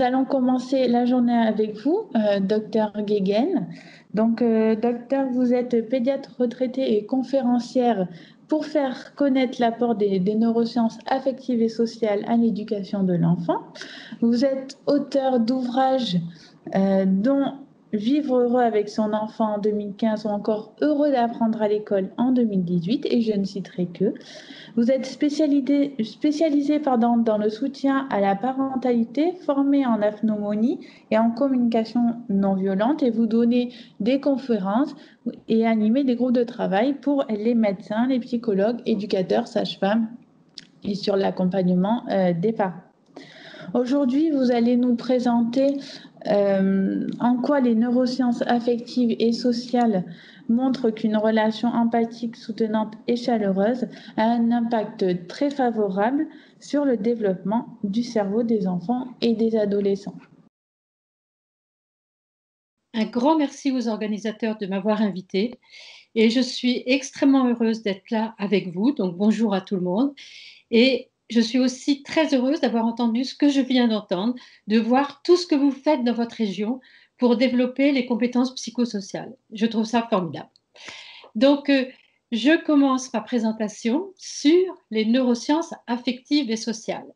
allons commencer la journée avec vous, docteur Guéguen. Donc, docteur, vous êtes pédiatre retraité et conférencière pour faire connaître l'apport des neurosciences affectives et sociales à l'éducation de l'enfant. Vous êtes auteur d'ouvrages dont Vivre heureux avec son enfant en 2015 ou encore Heureux d'apprendre à l'école en 2018, et je ne citerai que. Vous êtes spécialisé dans le soutien à la parentalité, formé en aphomonie et en communication non violente, et vous donnez des conférences et animez des groupes de travail pour les médecins, les psychologues, éducateurs, sages-femmes et sur l'accompagnement des parents. Aujourd'hui, vous allez nous présenter en quoi les neurosciences affectives et sociales montrent qu'une relation empathique, soutenante et chaleureuse a un impact très favorable sur le développement du cerveau des enfants et des adolescents. Un grand merci aux organisateurs de m'avoir invitée et je suis extrêmement heureuse d'être là avec vous. Donc bonjour à tout le monde. Et je suis aussi très heureuse d'avoir entendu ce que je viens d'entendre, de voir tout ce que vous faites dans votre région pour développer les compétences psychosociales. Je trouve ça formidable. Donc, je commence ma présentation sur les neurosciences affectives et sociales.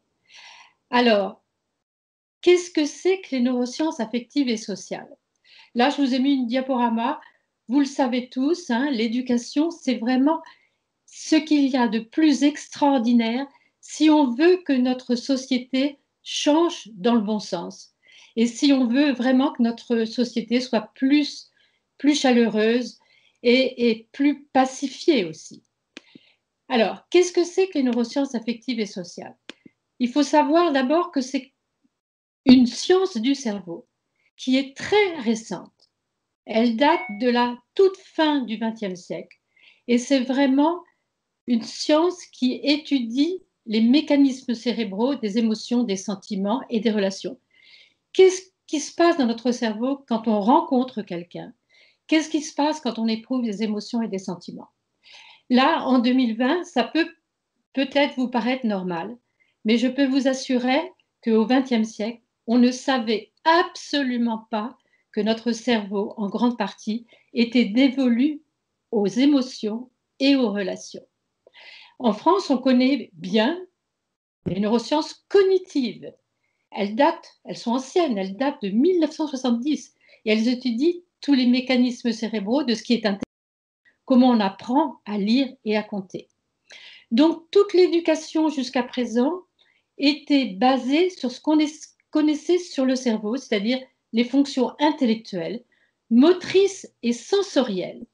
Alors, qu'est-ce que c'est que les neurosciences affectives et sociales? Là, je vous ai mis une diaporama. Vous le savez tous, hein, l'éducation, c'est vraiment ce qu'il y a de plus extraordinaire si on veut que notre société change dans le bon sens et si on veut vraiment que notre société soit plus chaleureuse et plus pacifiée aussi. Alors, qu'est-ce que c'est que les neurosciences affectives et sociales? Il faut savoir d'abord que c'est une science du cerveau qui est très récente. Elle date de la toute fin du XXe siècle et c'est vraiment une science qui étudie les mécanismes cérébraux des émotions, des sentiments et des relations. Qu'est-ce qui se passe dans notre cerveau quand on rencontre quelqu'un? Qu'est-ce qui se passe quand on éprouve des émotions et des sentiments? Là, en 2020, ça peut peut-être vous paraître normal, mais je peux vous assurer qu'au XXe siècle, on ne savait absolument pas que notre cerveau, en grande partie, était dévolu aux émotions et aux relations. En France, on connaît bien les neurosciences cognitives. Elles sont anciennes, elles datent de 1970 et elles étudient tous les mécanismes cérébraux de ce qui est intelligent, comment on apprend à lire et à compter. Donc, toute l'éducation jusqu'à présent était basée sur ce qu'on connaissait sur le cerveau, c'est-à-dire les fonctions intellectuelles, motrices et sensorielles.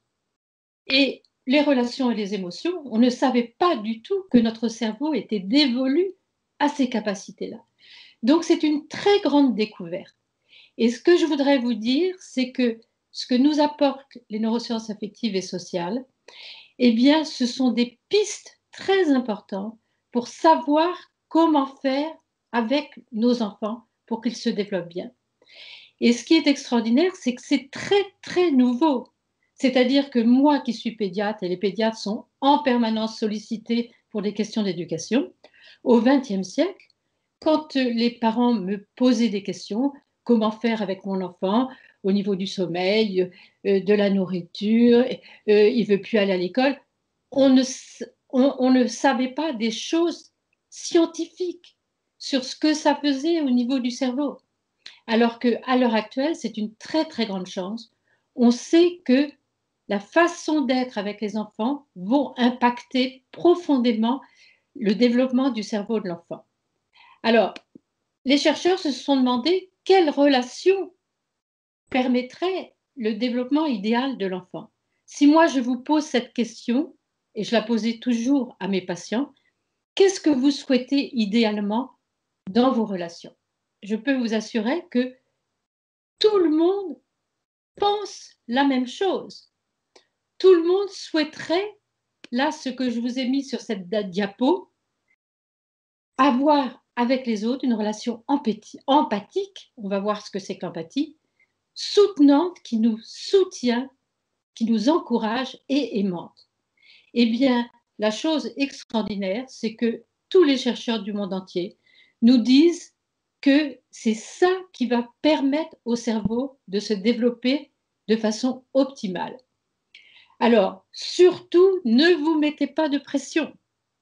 Et les relations et les émotions, on ne savait pas du tout que notre cerveau était dévolu à ces capacités-là. Donc, c'est une très grande découverte. Et ce que je voudrais vous dire, c'est que ce que nous apportent les neurosciences affectives et sociales, eh bien, ce sont des pistes très importantes pour savoir comment faire avec nos enfants pour qu'ils se développent bien. Et ce qui est extraordinaire, c'est que c'est très, très nouveau. C'est-à-dire que moi qui suis pédiatre, et les pédiatres sont en permanence sollicités pour des questions d'éducation, au XXe siècle, quand les parents me posaient des questions, comment faire avec mon enfant au niveau du sommeil, de la nourriture, il ne veut plus aller à l'école, on ne savait pas des choses scientifiques sur ce que ça faisait au niveau du cerveau. Alors qu'à l'heure actuelle, c'est une très très grande chance. On sait que la façon d'être avec les enfants vont impacter profondément le développement du cerveau de l'enfant. Alors, les chercheurs se sont demandé quelle relation permettrait le développement idéal de l'enfant. Si moi je vous pose cette question, et je la posais toujours à mes patients, qu'est-ce que vous souhaitez idéalement dans vos relations? Je peux vous assurer que tout le monde pense la même chose. Tout le monde souhaiterait, là, ce que je vous ai mis sur cette diapo, avoir avec les autres une relation empathique, on va voir ce que c'est que l'empathie, soutenante, qui nous soutient, qui nous encourage et aimante. Eh bien, la chose extraordinaire, c'est que tous les chercheurs du monde entier nous disent que c'est ça qui va permettre au cerveau de se développer de façon optimale. Alors, surtout, ne vous mettez pas de pression.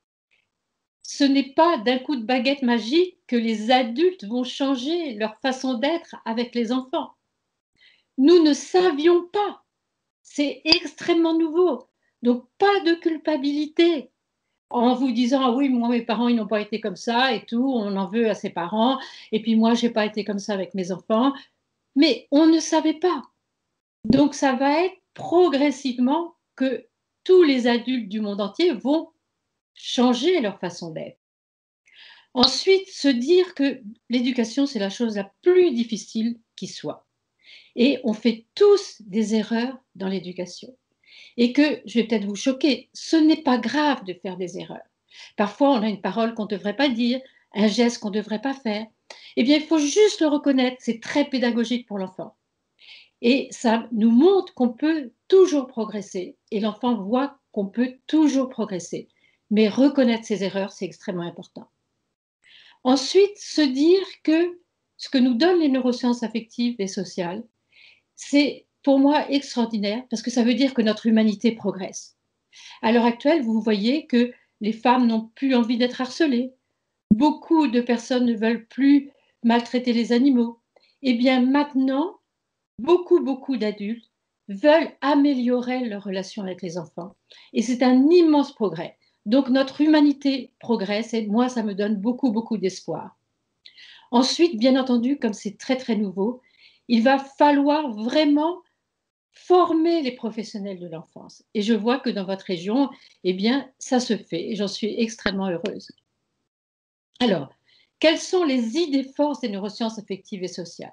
Ce n'est pas d'un coup de baguette magique que les adultes vont changer leur façon d'être avec les enfants. Nous ne savions pas. C'est extrêmement nouveau. Donc, pas de culpabilité en vous disant ah oui, moi, mes parents, ils n'ont pas été comme ça et tout, on en veut à ses parents, et puis moi, je n'ai pas été comme ça avec mes enfants. Mais on ne savait pas. Donc, ça va être progressivement que tous les adultes du monde entier vont changer leur façon d'être. Ensuite, se dire que l'éducation, c'est la chose la plus difficile qui soit. Et on fait tous des erreurs dans l'éducation. Et que, je vais peut-être vous choquer, ce n'est pas grave de faire des erreurs. Parfois, on a une parole qu'on ne devrait pas dire, un geste qu'on ne devrait pas faire. Eh bien, il faut juste le reconnaître, c'est très pédagogique pour l'enfant. Et ça nous montre qu'on peut toujours progresser. Et l'enfant voit qu'on peut toujours progresser. Mais reconnaître ses erreurs, c'est extrêmement important. Ensuite, se dire que ce que nous donnent les neurosciences affectives et sociales, c'est pour moi extraordinaire parce que ça veut dire que notre humanité progresse. À l'heure actuelle, vous voyez que les femmes n'ont plus envie d'être harcelées. Beaucoup de personnes ne veulent plus maltraiter les animaux. Eh bien maintenant, beaucoup d'adultes veulent améliorer leur relation avec les enfants. Et c'est un immense progrès. Donc notre humanité progresse et moi, ça me donne beaucoup d'espoir. Ensuite, bien entendu, comme c'est très nouveau, il va falloir vraiment former les professionnels de l'enfance. Et je vois que dans votre région, eh bien, ça se fait et j'en suis extrêmement heureuse. Alors, quelles sont les idées forces des neurosciences affectives et sociales?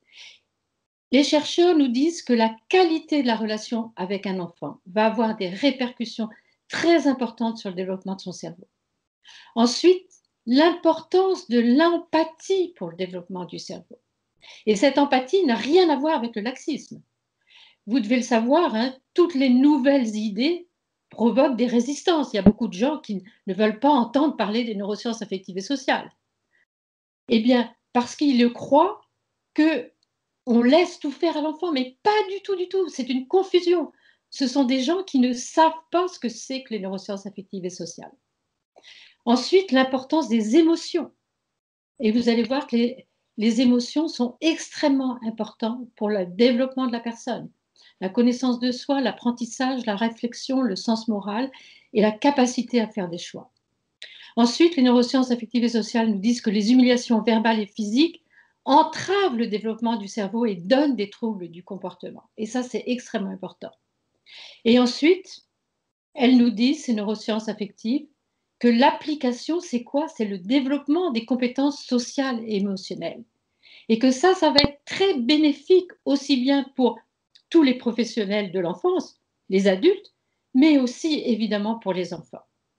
Les chercheurs nous disent que la qualité de la relation avec un enfant va avoir des répercussions très importantes sur le développement de son cerveau. Ensuite, l'importance de l'empathie pour le développement du cerveau. Et cette empathie n'a rien à voir avec le laxisme. Vous devez le savoir, hein, toutes les nouvelles idées provoquent des résistances. Il y a beaucoup de gens qui ne veulent pas entendre parler des neurosciences affectives et sociales. Eh bien, parce qu'ils croient qu'on laisse tout faire à l'enfant, mais pas du tout. C'est une confusion. Ce sont des gens qui ne savent pas ce que c'est que les neurosciences affectives et sociales. Ensuite, l'importance des émotions. Et vous allez voir que les émotions sont extrêmement importantes pour le développement de la personne. La connaissance de soi, l'apprentissage, la réflexion, le sens moral et la capacité à faire des choix. Ensuite, les neurosciences affectives et sociales nous disent que les humiliations verbales et physiques entravent le développement du cerveau et donnent des troubles du comportement. Et ça, c'est extrêmement important. Et ensuite, elles nous disent, ces neurosciences affectives, que l'application, c'est quoi? C'est le développement des compétences sociales et émotionnelles. Et que ça va être très bénéfique aussi bien pour tous les professionnels de l'enfance, les adultes, mais aussi évidemment pour les enfants.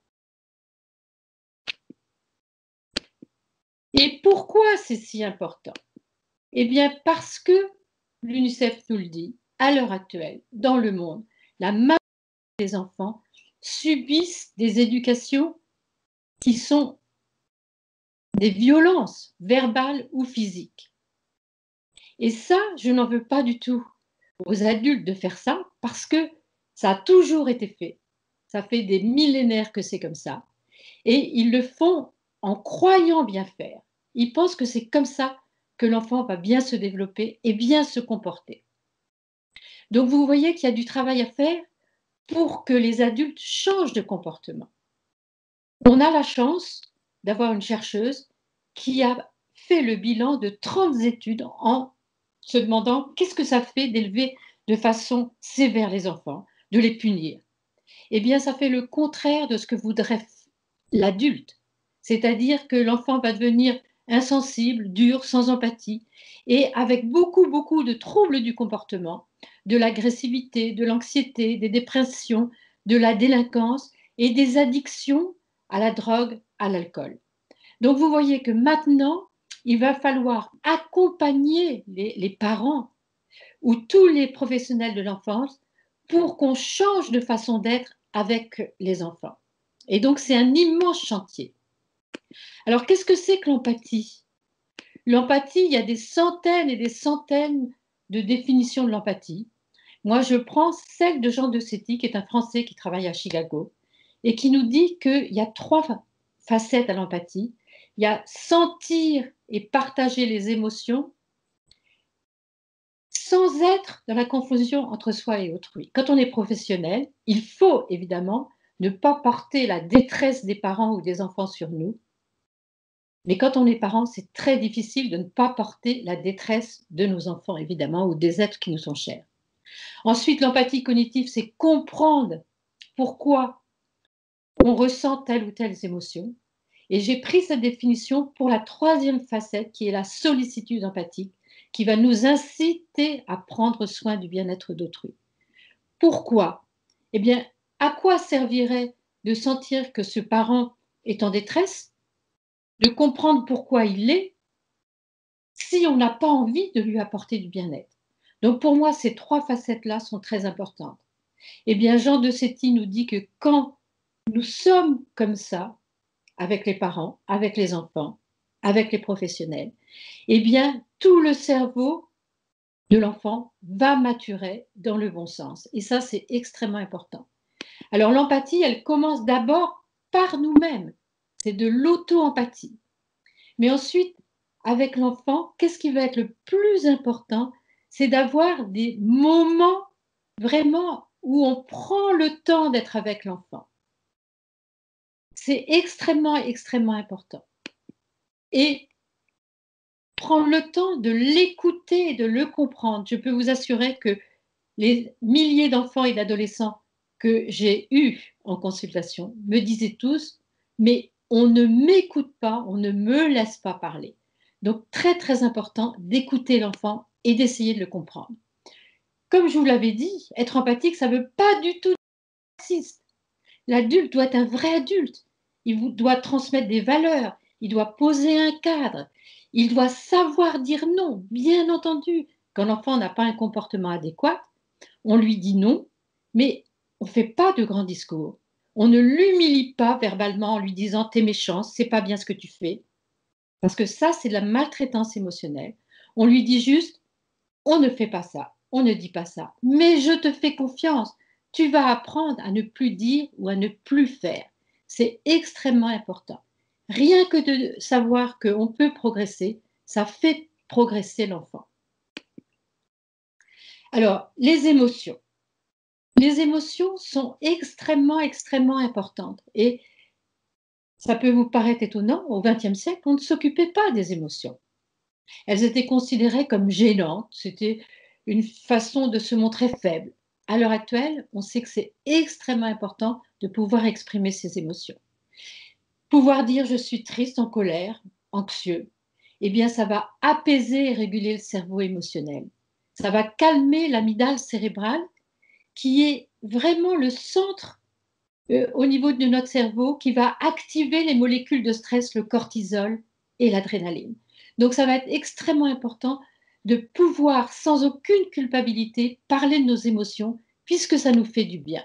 Et pourquoi c'est si important? Eh bien parce que l'UNICEF nous le dit, à l'heure actuelle, dans le monde, la majorité des enfants subissent des éducations qui sont des violences verbales ou physiques. Et ça, je n'en veux pas du tout aux adultes de faire ça parce que ça a toujours été fait. Ça fait des millénaires que c'est comme ça. Et ils le font en croyant bien faire. Ils pensent que c'est comme ça que l'enfant va bien se développer et bien se comporter. Donc vous voyez qu'il y a du travail à faire pour que les adultes changent de comportement. On a la chance d'avoir une chercheuse qui a fait le bilan de 30 études en se demandant qu'est-ce que ça fait d'élever de façon sévère les enfants, de les punir. Eh bien, ça fait le contraire de ce que voudrait l'adulte. C'est-à-dire que l'enfant va devenir insensible, dur, sans empathie, et avec beaucoup de troubles du comportement, de l'agressivité, de l'anxiété, des dépressions, de la délinquance et des addictions à la drogue, à l'alcool. Donc vous voyez que maintenant, il va falloir accompagner les parents ou tous les professionnels de l'enfance pour qu'on change de façon d'être avec les enfants. Et donc c'est un immense chantier. Alors qu'est-ce que c'est que l'empathie? L'empathie, il y a des centaines et des centaines de définitions de l'empathie. Moi, je prends celle de Jean de Séty, qui est un Français qui travaille à Chicago, et qui nous dit qu'il y a trois facettes à l'empathie. Il y a sentir et partager les émotions sans être dans la confusion entre soi et autrui. Quand on est professionnel, il faut évidemment ne pas porter la détresse des parents ou des enfants sur nous. Mais quand on est parent, c'est très difficile de ne pas porter la détresse de nos enfants, évidemment, ou des êtres qui nous sont chers. Ensuite, l'empathie cognitive, c'est comprendre pourquoi on ressent telle ou telle émotion. Et j'ai pris cette définition pour la troisième facette, qui est la sollicitude empathique, qui va nous inciter à prendre soin du bien-être d'autrui. Pourquoi? Eh bien, à quoi servirait de sentir que ce parent est en détresse, de comprendre pourquoi il l'est, si on n'a pas envie de lui apporter du bien-être? Donc pour moi, ces trois facettes-là sont très importantes. Eh bien, Jean de Séty nous dit que quand nous sommes comme ça, avec les parents, avec les enfants, avec les professionnels, eh bien, tout le cerveau de l'enfant va maturer dans le bon sens. Et ça, c'est extrêmement important. Alors, l'empathie, elle commence d'abord par nous-mêmes. C'est de l'auto-empathie. Mais ensuite, avec l'enfant, qu'est-ce qui va être le plus important? C'est d'avoir des moments vraiment où on prend le temps d'être avec l'enfant. C'est extrêmement, extrêmement important. Et prendre le temps de l'écouter et de le comprendre. Je peux vous assurer que les milliers d'enfants et d'adolescents que j'ai eus en consultation me disaient tous, mais on ne m'écoute pas, on ne me laisse pas parler. Donc très très important d'écouter l'enfant et d'essayer de le comprendre. Comme je vous l'avais dit, être empathique, ça ne veut pas du tout être raciste. L'adulte doit être un vrai adulte. Il doit transmettre des valeurs, il doit poser un cadre, il doit savoir dire non, bien entendu. Quand l'enfant n'a pas un comportement adéquat, on lui dit non, mais on ne fait pas de grands discours. On ne l'humilie pas verbalement en lui disant t'es méchant, c'est pas bien ce que tu fais. Parce que ça, c'est de la maltraitance émotionnelle. On lui dit juste on ne fait pas ça, on ne dit pas ça, mais je te fais confiance. Tu vas apprendre à ne plus dire ou à ne plus faire. C'est extrêmement important. Rien que de savoir qu'on peut progresser, ça fait progresser l'enfant. Alors, les émotions. Les émotions sont extrêmement, extrêmement importantes. Et ça peut vous paraître étonnant, au XXe siècle, on ne s'occupait pas des émotions. Elles étaient considérées comme gênantes, c'était une façon de se montrer faible. À l'heure actuelle, on sait que c'est extrêmement important de pouvoir exprimer ses émotions. Pouvoir dire je suis triste, en colère, anxieux, eh bien ça va apaiser et réguler le cerveau émotionnel. Ça va calmer l'amygdale cérébrale qui est vraiment le centre au niveau de notre cerveau qui va activer les molécules de stress, le cortisol et l'adrénaline. Donc ça va être extrêmement important de pouvoir, sans aucune culpabilité, parler de nos émotions, puisque ça nous fait du bien.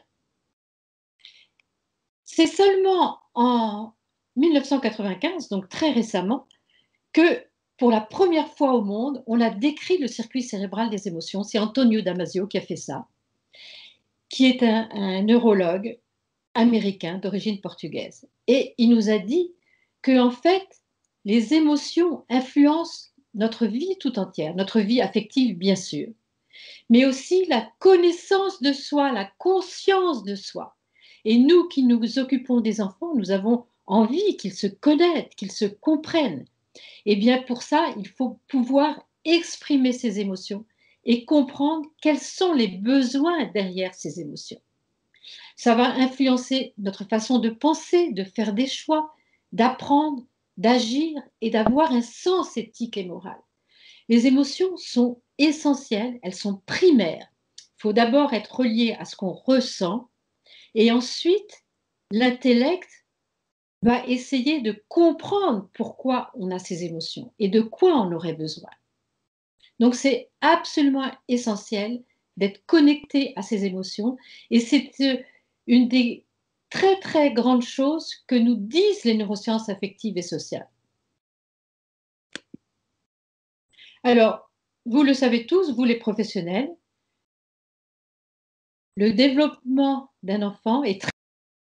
C'est seulement en 1995, donc très récemment, que pour la première fois au monde, on a décrit le circuit cérébral des émotions. C'est Antonio Damasio qui a fait ça, qui est un neurologue américain d'origine portugaise. Et il nous a dit que, en fait, les émotions influencent notre vie tout entière, notre vie affective, bien sûr, mais aussi la connaissance de soi, la conscience de soi. Et nous qui nous occupons des enfants, nous avons envie qu'ils se connaissent, qu'ils se comprennent. Et bien pour ça, il faut pouvoir exprimer ces émotions et comprendre quels sont les besoins derrière ces émotions. Ça va influencer notre façon de penser, de faire des choix, d'apprendre, d'agir et d'avoir un sens éthique et moral. Les émotions sont essentielles, elles sont primaires. Il faut d'abord être relié à ce qu'on ressent et ensuite, l'intellect va essayer de comprendre pourquoi on a ces émotions et de quoi on aurait besoin. Donc, c'est absolument essentiel d'être connecté à ces émotions et c'est une des très, très grandes choses que nous disent les neurosciences affectives et sociales. Alors, vous le savez tous, vous les professionnels, le développement d'un enfant est très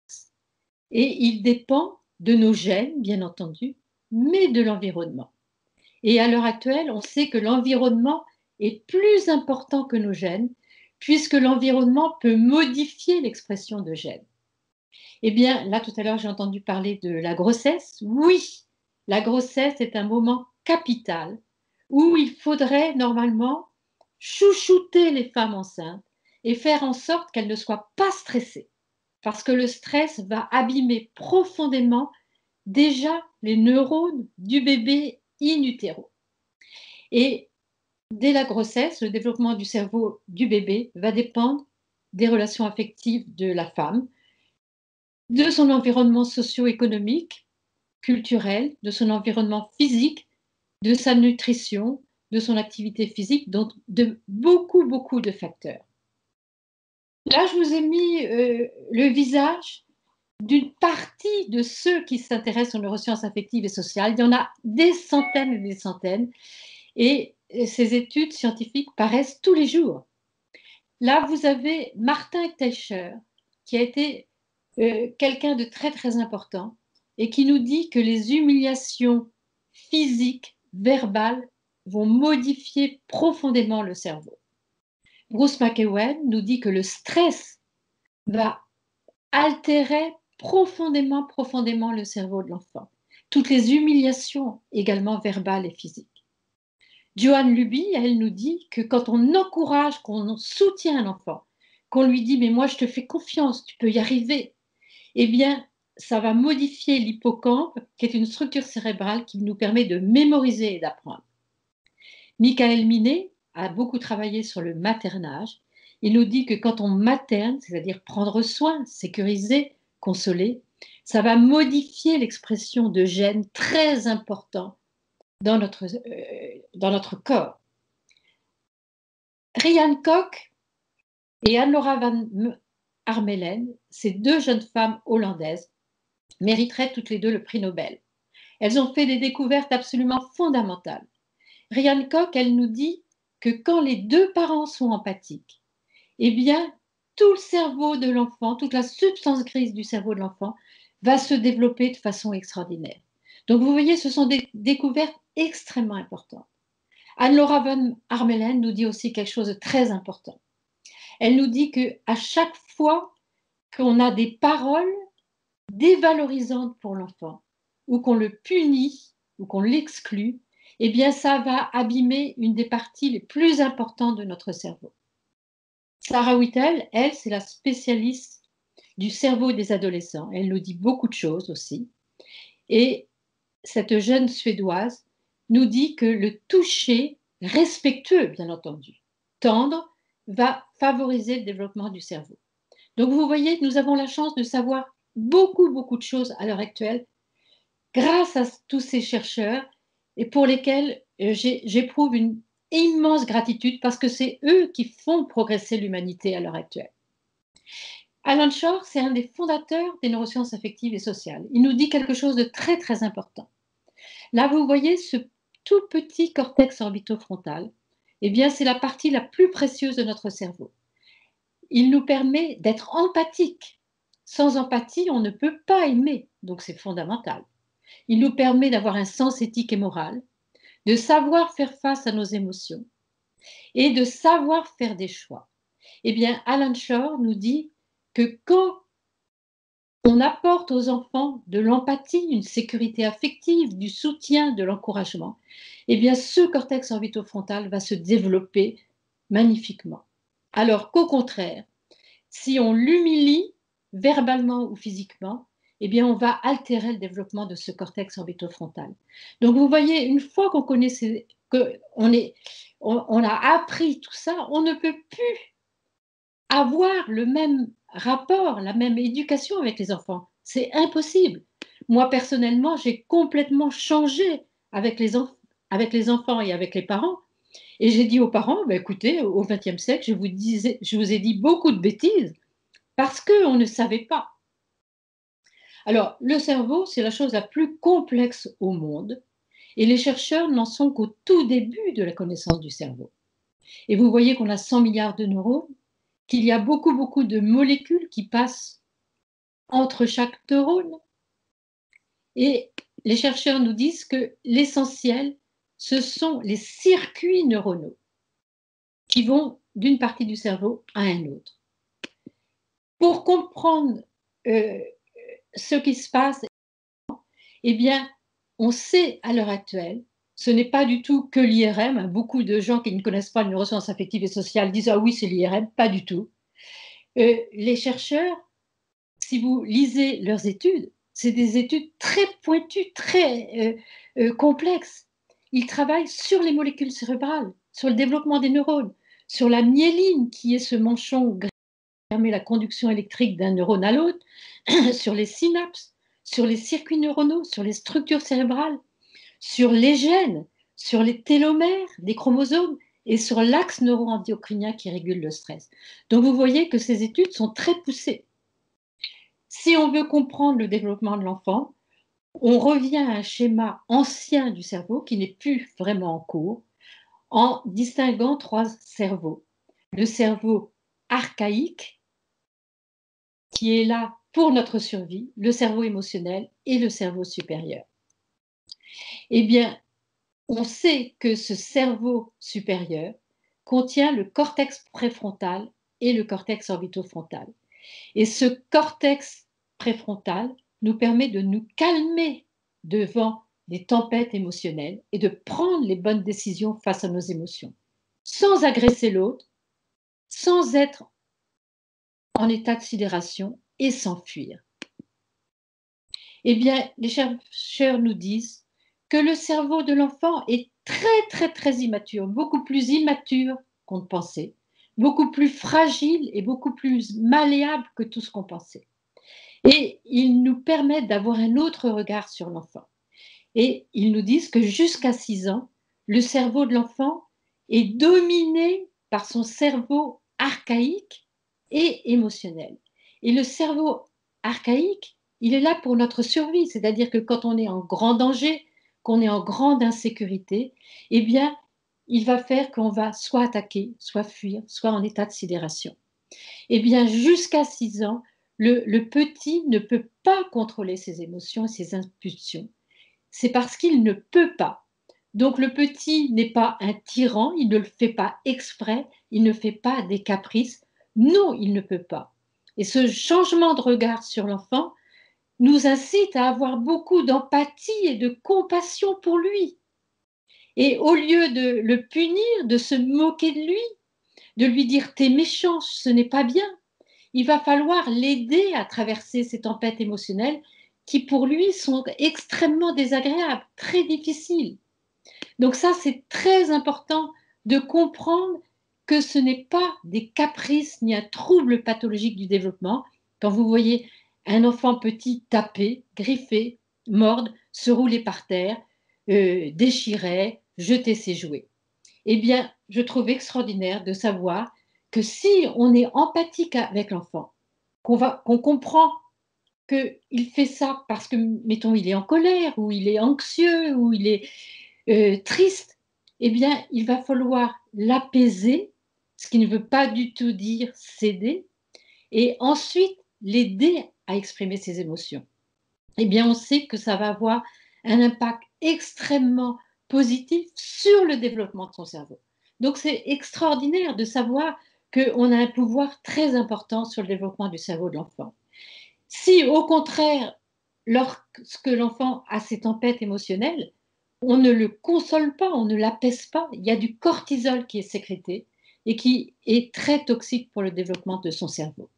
et il dépend de nos gènes, bien entendu, mais de l'environnement. Et à l'heure actuelle, on sait que l'environnement est plus important que nos gènes, puisque l'environnement peut modifier l'expression de gènes. Eh bien, là, tout à l'heure, j'ai entendu parler de la grossesse. Oui, la grossesse est un moment capital où il faudrait normalement chouchouter les femmes enceintes et faire en sorte qu'elles ne soient pas stressées. Parce que le stress va abîmer profondément déjà les neurones du bébé in utero. Et dès la grossesse, le développement du cerveau du bébé va dépendre des relations affectives de la femme, de son environnement socio-économique, culturel, de son environnement physique, de sa nutrition, de son activité physique, donc de beaucoup de facteurs. Là, je vous ai mis le visage d'une partie de ceux qui s'intéressent aux neurosciences affectives et sociales. Il y en a des centaines et des centaines, et ces études scientifiques paraissent tous les jours. Là, vous avez Martin Teicher, qui a été quelqu'un de très important et qui nous dit que les humiliations physiques, verbales, vont modifier profondément le cerveau. Bruce McEwen nous dit que le stress va altérer profondément le cerveau de l'enfant. Toutes les humiliations également verbales et physiques. Joanne Luby, elle nous dit que quand on encourage, qu'on soutient un enfant, qu'on lui dit « mais moi je te fais confiance, tu peux y arriver », eh bien ça va modifier l'hippocampe, qui est une structure cérébrale qui nous permet de mémoriser et d'apprendre. Michael Minet a beaucoup travaillé sur le maternage. Il nous dit que quand on materne, c'est-à-dire prendre soin, sécuriser, consoler, ça va modifier l'expression de gènes très importants dans notre corps. Ryan Koch et Anne-Laura van Armelen, ces deux jeunes femmes hollandaises, mériteraient toutes les deux le prix Nobel. Elles ont fait des découvertes absolument fondamentales. Ryan Koch, elle nous dit que quand les deux parents sont empathiques, eh bien, tout le cerveau de l'enfant, toute la substance grise du cerveau de l'enfant va se développer de façon extraordinaire. Donc, vous voyez, ce sont des découvertes extrêmement importantes. Anne-Laura van Armelen nous dit aussi quelque chose de très important. Elle nous dit qu'à chaque fois qu'on a des paroles dévalorisantes pour l'enfant, ou qu'on le punit, ou qu'on l'exclut, eh bien, ça va abîmer une des parties les plus importantes de notre cerveau. Sarah Whittle, elle, c'est la spécialiste du cerveau des adolescents. Elle nous dit beaucoup de choses aussi. Et cette jeune Suédoise nous dit que le toucher, respectueux bien entendu, tendre, va favoriser le développement du cerveau. Donc vous voyez, nous avons la chance de savoir beaucoup de choses à l'heure actuelle grâce à tous ces chercheurs et pour lesquels j'éprouve une immense gratitude parce que c'est eux qui font progresser l'humanité à l'heure actuelle. Alan Shore, c'est un des fondateurs des neurosciences affectives et sociales. Il nous dit quelque chose de très important. Là, vous voyez ce tout petit cortex orbitofrontal. Eh bien, c'est la partie la plus précieuse de notre cerveau. Il nous permet d'être empathiques. Sans empathie, on ne peut pas aimer, donc c'est fondamental. Il nous permet d'avoir un sens éthique et moral, de savoir faire face à nos émotions et de savoir faire des choix. Eh bien, Alan Shore nous dit que quand on apporte aux enfants de l'empathie, une sécurité affective, du soutien, de l'encouragement, eh bien, ce cortex orbitofrontal va se développer magnifiquement. Alors qu'au contraire, si on l'humilie verbalement ou physiquement, eh bien, on va altérer le développement de ce cortex orbitofrontal. Donc, vous voyez, une fois qu'on connaît, on a appris tout ça, on ne peut plus avoir le même rapport, la même éducation avec les enfants. C'est impossible. Moi, personnellement, j'ai complètement changé avec les enfants et avec les parents. Et j'ai dit aux parents, bah, écoutez, au XXe siècle, je vous ai dit beaucoup de bêtises parce qu'on ne savait pas. Alors, le cerveau, c'est la chose la plus complexe au monde. Et les chercheurs n'en sont qu'au tout début de la connaissance du cerveau. Et vous voyez qu'on a 100 milliards de neurones, qu'il y a beaucoup de molécules qui passent entre chaque neurone. Et les chercheurs nous disent que l'essentiel, ce sont les circuits neuronaux qui vont d'une partie du cerveau à un autre. Pour comprendre ce qui se passe, eh bien, on sait à l'heure actuelle, ce n'est pas du tout que l'IRM. Beaucoup de gens qui ne connaissent pas les neurosciences affectives et sociales disent « Ah oui, c'est l'IRM », pas du tout. Les chercheurs, si vous lisez leurs études, c'est des études très pointues, très complexes. Ils travaillent sur les molécules cérébrales, sur le développement des neurones, sur la myéline, qui est ce manchon qui permet la conduction électrique d'un neurone à l'autre, sur les synapses, sur les circuits neuronaux, sur les structures cérébrales, sur les gènes, sur les télomères des chromosomes et sur l'axe neuro-endocrinien qui régule le stress. Donc vous voyez que ces études sont très poussées. Si on veut comprendre le développement de l'enfant, on revient à un schéma ancien du cerveau qui n'est plus vraiment en cours, en distinguant 3 cerveaux. Le cerveau archaïque, qui est là pour notre survie, le cerveau émotionnel et le cerveau supérieur. Eh bien, on sait que ce cerveau supérieur contient le cortex préfrontal et le cortex orbitofrontal. Et ce cortex préfrontal nous permet de nous calmer devant des tempêtes émotionnelles et de prendre les bonnes décisions face à nos émotions, sans agresser l'autre, sans être en état de sidération et sans fuir. Eh bien, les chercheurs nous disent que le cerveau de l'enfant est très immature, beaucoup plus immature qu'on ne pensait, beaucoup plus fragile et beaucoup plus malléable que tout ce qu'on pensait. Et ils nous permettent d'avoir un autre regard sur l'enfant. Et ils nous disent que jusqu'à 6 ans, le cerveau de l'enfant est dominé par son cerveau archaïque et émotionnel. Et le cerveau archaïque, il est là pour notre survie, c'est-à-dire que quand on est en grand danger, qu'on est en grande insécurité, eh bien, il va faire qu'on va soit attaquer, soit fuir, soit en état de sidération. Eh bien, jusqu'à 6 ans, le petit ne peut pas contrôler ses émotions et ses impulsions. C'est parce qu'il ne peut pas. Donc le petit n'est pas un tyran, il ne le fait pas exprès, il ne fait pas des caprices. Non, il ne peut pas. Et ce changement de regard sur l'enfant nous incite à avoir beaucoup d'empathie et de compassion pour lui. Et au lieu de le punir, de se moquer de lui, de lui dire t'es méchant, ce n'est pas bien, il va falloir l'aider à traverser ces tempêtes émotionnelles qui pour lui sont extrêmement désagréables, très difficiles. Donc ça, c'est très important de comprendre que ce n'est pas des caprices ni un trouble pathologique du développement. Quand vous voyez un enfant petit taper, griffer, mordre, se rouler par terre, déchirer, jeter ses jouets. Eh bien, je trouve extraordinaire de savoir que si on est empathique avec l'enfant, qu'on comprend qu'il fait ça parce que, mettons, il est en colère, ou il est anxieux, ou il est triste, eh bien, il va falloir l'apaiser, ce qui ne veut pas du tout dire céder, et ensuite l'aider à exprimer ses émotions. Eh bien, on sait que ça va avoir un impact extrêmement positif sur le développement de son cerveau. Donc, c'est extraordinaire de savoir qu'on a un pouvoir très important sur le développement du cerveau de l'enfant. Si, au contraire, lorsque l'enfant a ces tempêtes émotionnelles, on ne le console pas, on ne l'apaise pas, il y a du cortisol qui est sécrété et qui est très toxique pour le développement de son cerveau.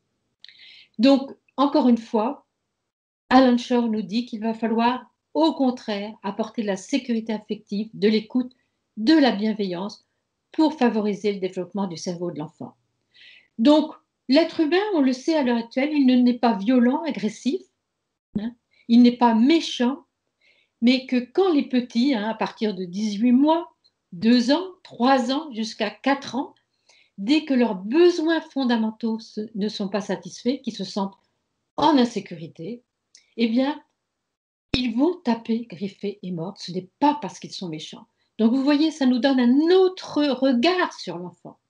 Donc, encore une fois, Alan Shore nous dit qu'il va falloir, au contraire, apporter de la sécurité affective, de l'écoute, de la bienveillance pour favoriser le développement du cerveau de l'enfant. Donc, l'être humain, on le sait à l'heure actuelle, il n'est pas violent, agressif, hein, il n'est pas méchant, mais que quand les petits, à partir de 18 mois, 2 ans, 3 ans, jusqu'à 4 ans, dès que leurs besoins fondamentaux ne sont pas satisfaits, qu'ils se sentent en insécurité, eh bien, ils vont taper, griffer et mordre. Ce n'est pas parce qu'ils sont méchants. Donc vous voyez, ça nous donne un autre regard sur l'enfant.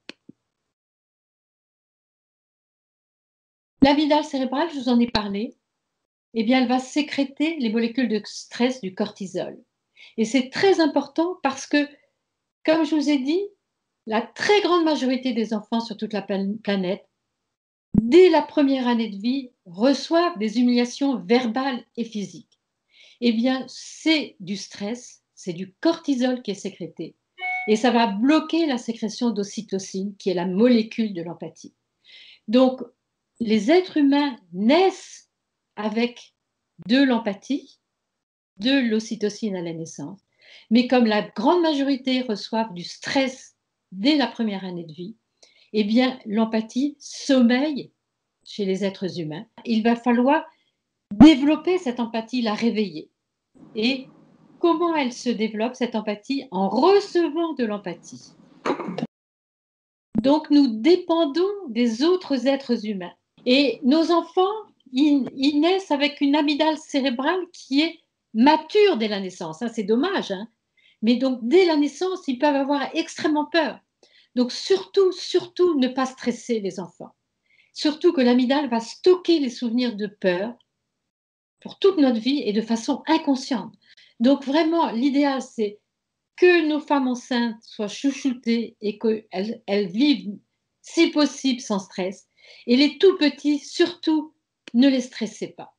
L'amygdale cérébrale, je vous en ai parlé, eh bien, elle va sécréter les molécules de stress du cortisol. Et c'est très important parce que, comme je vous ai dit, la très grande majorité des enfants sur toute la planète, dès la première année de vie, reçoivent des humiliations verbales et physiques. Eh bien, c'est du stress, c'est du cortisol qui est sécrété. Et ça va bloquer la sécrétion d'ocytocine, qui est la molécule de l'empathie. Donc, les êtres humains naissent avec de l'empathie, de l'ocytocine à la naissance. Mais comme la grande majorité reçoivent du stress dès la première année de vie, eh bien, l'empathie sommeille chez les êtres humains. Il va falloir développer cette empathie, la réveiller. Et comment elle se développe, cette empathie? En recevant de l'empathie. Donc, nous dépendons des autres êtres humains. Et nos enfants, ils naissent avec une amygdale cérébrale qui est mature dès la naissance. C'est dommage, hein. Mais donc, dès la naissance, ils peuvent avoir extrêmement peur. Donc, surtout, surtout, ne pas stresser les enfants. Surtout que l'amygdale va stocker les souvenirs de peur pour toute notre vie et de façon inconsciente. Donc, vraiment, l'idéal, c'est que nos femmes enceintes soient chouchoutées et qu'elles vivent, si possible, sans stress. Et les tout petits, surtout, ne les stressez pas.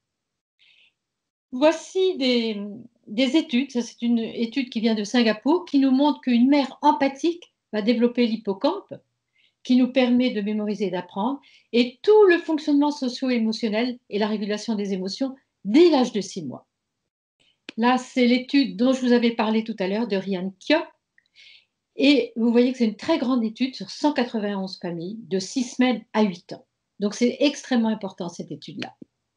Voici des études, ça c'est une étude qui vient de Singapour, qui nous montre qu'une mère empathique va développer l'hippocampe, qui nous permet de mémoriser et d'apprendre, et tout le fonctionnement socio-émotionnel et la régulation des émotions dès l'âge de 6 mois. Là, c'est l'étude dont je vous avais parlé tout à l'heure de Ryan Kyo. Et vous voyez que c'est une très grande étude sur 191 familles de 6 semaines à 8 ans. Donc c'est extrêmement important cette étude-là.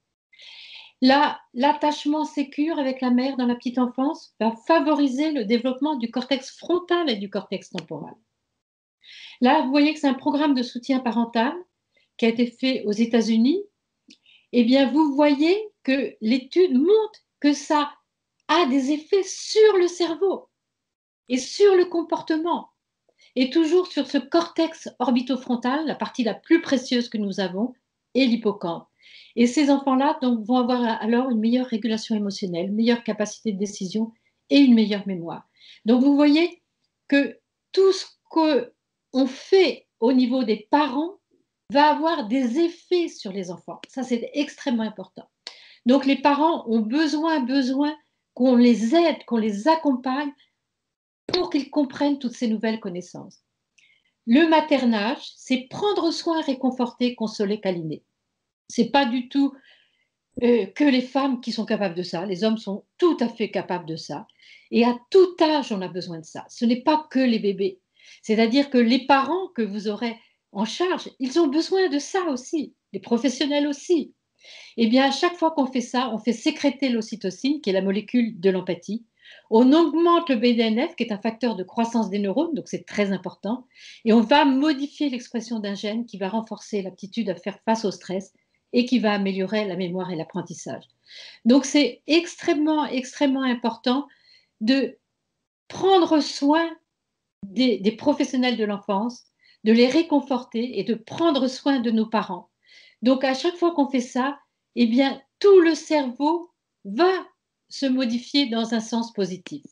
Là, l'attachement sécure avec la mère dans la petite enfance va favoriser le développement du cortex frontal et du cortex temporal. Là, vous voyez que c'est un programme de soutien parental qui a été fait aux États-Unis. Eh bien, vous voyez que l'étude montre que ça a des effets sur le cerveau et sur le comportement. Et toujours sur ce cortex orbitofrontal, la partie la plus précieuse que nous avons, est l'hippocampe. Et ces enfants-là donc, vont avoir alors une meilleure régulation émotionnelle, une meilleure capacité de décision et une meilleure mémoire. Donc vous voyez que tout ce qu'on fait au niveau des parents va avoir des effets sur les enfants. Ça, c'est extrêmement important. Donc les parents ont besoin qu'on les aide, qu'on les accompagne pour qu'ils comprennent toutes ces nouvelles connaissances. Le maternage, c'est prendre soin, réconforter, consoler, câliner. C'est pas du tout que les femmes qui sont capables de ça. Les hommes sont tout à fait capables de ça. Et à tout âge, on a besoin de ça. Ce n'est pas que les bébés. C'est-à-dire que les parents que vous aurez en charge, ils ont besoin de ça aussi. Les professionnels aussi. Eh bien, à chaque fois qu'on fait ça, on fait sécréter l'ocytocine, qui est la molécule de l'empathie. On augmente le BDNF, qui est un facteur de croissance des neurones, donc c'est très important. Et on va modifier l'expression d'un gène qui va renforcer l'aptitude à faire face au stress et qui va améliorer la mémoire et l'apprentissage. Donc c'est extrêmement, extrêmement important de prendre soin des professionnels de l'enfance, de les réconforter et de prendre soin de nos parents. Donc à chaque fois qu'on fait ça, eh bien tout le cerveau va se modifier dans un sens positif.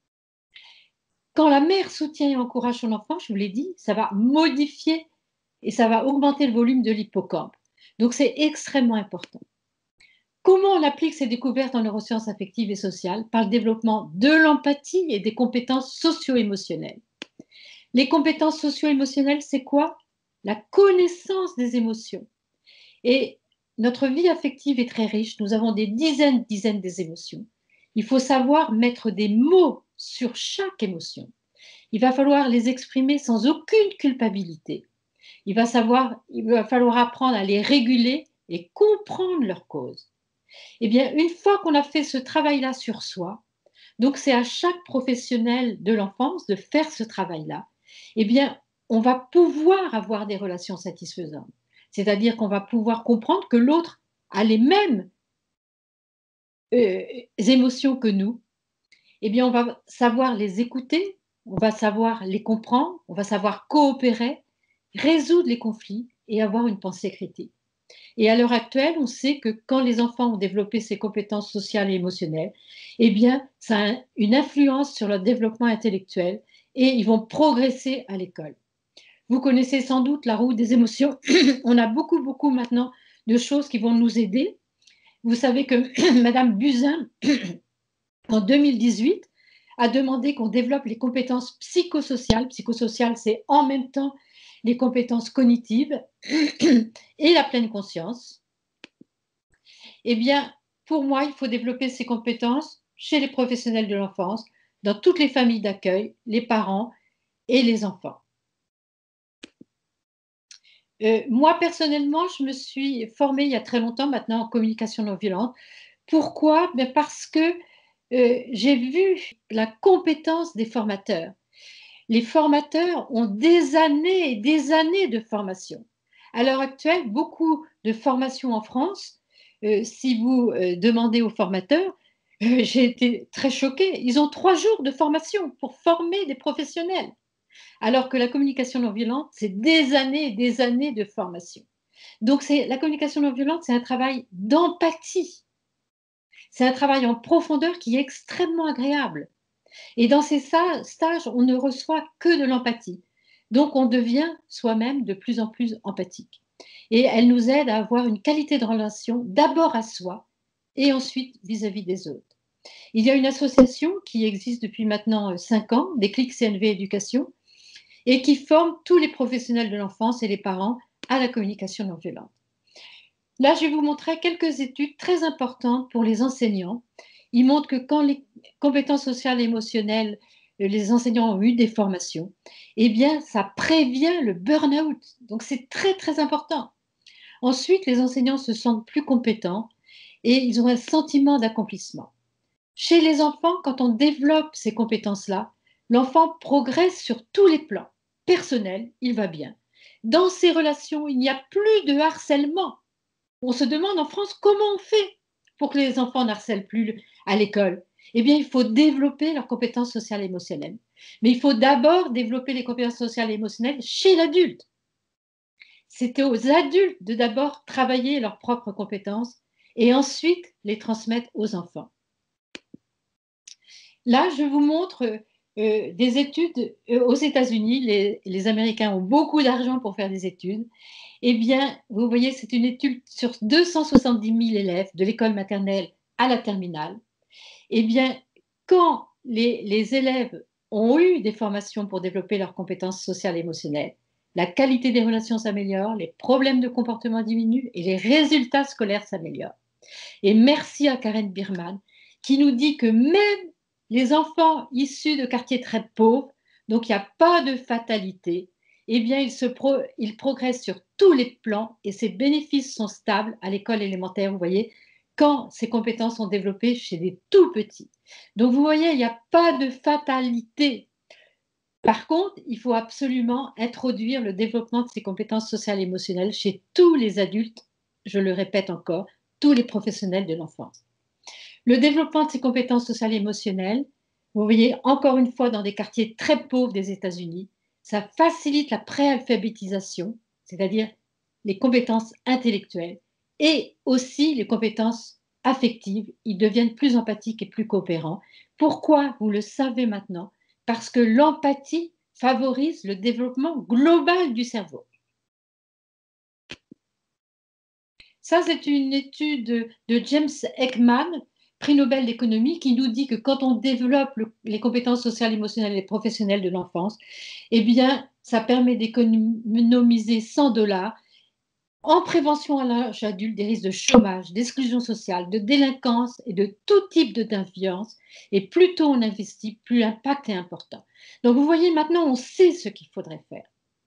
Quand la mère soutient et encourage son enfant, je vous l'ai dit, ça va modifier et ça va augmenter le volume de l'hippocampe. Donc c'est extrêmement important. Comment on applique ces découvertes en neurosciences affectives et sociales? Par le développement de l'empathie et des compétences socio-émotionnelles. Les compétences socio-émotionnelles, c'est quoi? La connaissance des émotions. Et notre vie affective est très riche. Nous avons des dizaines des émotions. Il faut savoir mettre des mots sur chaque émotion. Il va falloir les exprimer sans aucune culpabilité. Il va falloir apprendre à les réguler et comprendre leurs causes. Eh bien, une fois qu'on a fait ce travail-là sur soi, donc c'est à chaque professionnel de l'enfance de faire ce travail-là, eh bien, on va pouvoir avoir des relations satisfaisantes. C'est-à-dire qu'on va pouvoir comprendre que l'autre a les mêmes émotions que nous, eh bien, on va savoir les écouter, on va savoir les comprendre, on va savoir coopérer, résoudre les conflits et avoir une pensée critique. Et à l'heure actuelle, on sait que quand les enfants ont développé ces compétences sociales et émotionnelles, eh bien, ça a une influence sur leur développement intellectuel et ils vont progresser à l'école. Vous connaissez sans doute la roue des émotions. On a beaucoup maintenant de choses qui vont nous aider. Vous savez que Madame Buzyn, en 2018, a demandé qu'on développe les compétences psychosociales. Psychosociales, c'est en même temps les compétences cognitives et la pleine conscience. Eh bien, pour moi, il faut développer ces compétences chez les professionnels de l'enfance, dans toutes les familles d'accueil, les parents et les enfants. Moi, personnellement, je me suis formée il y a très longtemps maintenant en communication non violente. Pourquoi? Parce que j'ai vu la compétence des formateurs. Les formateurs ont des années et des années de formation. À l'heure actuelle, beaucoup de formations en France, si vous demandez aux formateurs, j'ai été très choquée, ils ont 3 jours de formation pour former des professionnels, alors que la communication non violente, c'est des années et des années de formation. Donc la communication non violente, c'est un travail d'empathie, c'est un travail en profondeur qui est extrêmement agréable. Et dans ces stages, on ne reçoit que de l'empathie. Donc, on devient soi-même de plus en plus empathique. Et elle nous aide à avoir une qualité de relation d'abord à soi et ensuite vis-à-vis des autres. Il y a une association qui existe depuis maintenant 5 ans, Déclic CNV Éducation, et qui forme tous les professionnels de l'enfance et les parents à la communication non violente. Là, je vais vous montrer quelques études très importantes pour les enseignants. Ils montrent que quand les compétences sociales et émotionnelles, les enseignants ont eu des formations, eh bien, ça prévient le burn-out. Donc, c'est très important. Ensuite, les enseignants se sentent plus compétents et ils ont un sentiment d'accomplissement. Chez les enfants, quand on développe ces compétences-là, l'enfant progresse sur tous les plans. Personnel, il va bien. Dans ses relations, il n'y a plus de harcèlement. On se demande en France comment on fait pour que les enfants n'harcèlent plus à l'école. Eh bien, il faut développer leurs compétences sociales et émotionnelles. Mais il faut d'abord développer les compétences sociales et émotionnelles chez l'adulte. C'est aux adultes de d'abord travailler leurs propres compétences et ensuite les transmettre aux enfants. Là, je vous montre des études aux États-Unis. Les Américains ont beaucoup d'argent pour faire des études. Eh bien, vous voyez, c'est une étude sur 270 000 élèves de l'école maternelle à la terminale. Eh bien, quand les élèves ont eu des formations pour développer leurs compétences sociales et émotionnelles, la qualité des relations s'améliore, les problèmes de comportement diminuent et les résultats scolaires s'améliorent. Et merci à Karen Birman qui nous dit que même les enfants issus de quartiers très pauvres, donc il n'y a pas de fatalité, eh bien ils progressent sur tous les plans et ces bénéfices sont stables à l'école élémentaire, vous voyez, quand ces compétences sont développées chez des tout petits. Donc vous voyez, il n'y a pas de fatalité. Par contre, il faut absolument introduire le développement de ces compétences sociales et émotionnelles chez tous les adultes, je le répète encore, tous les professionnels de l'enfance. Le développement de ces compétences sociales et émotionnelles, vous voyez encore une fois dans des quartiers très pauvres des États-Unis, ça facilite la préalphabétisation, c'est-à-dire les compétences intellectuelles et aussi les compétences affectives. Ils deviennent plus empathiques et plus coopérants. Pourquoi? Vous le savez maintenant. Parce que l'empathie favorise le développement global du cerveau. Ça, c'est une étude de James Heckman, prix Nobel d'économie, qui nous dit que quand on développe les compétences sociales, émotionnelles et professionnelles de l'enfance, eh bien, ça permet d'économiser 100 $ en prévention à l'âge adulte des risques de chômage, d'exclusion sociale, de délinquance et de tout type d'influence. Et plus tôt on investit, plus l'impact est important. Donc, vous voyez, maintenant, on sait ce qu'il faudrait faire.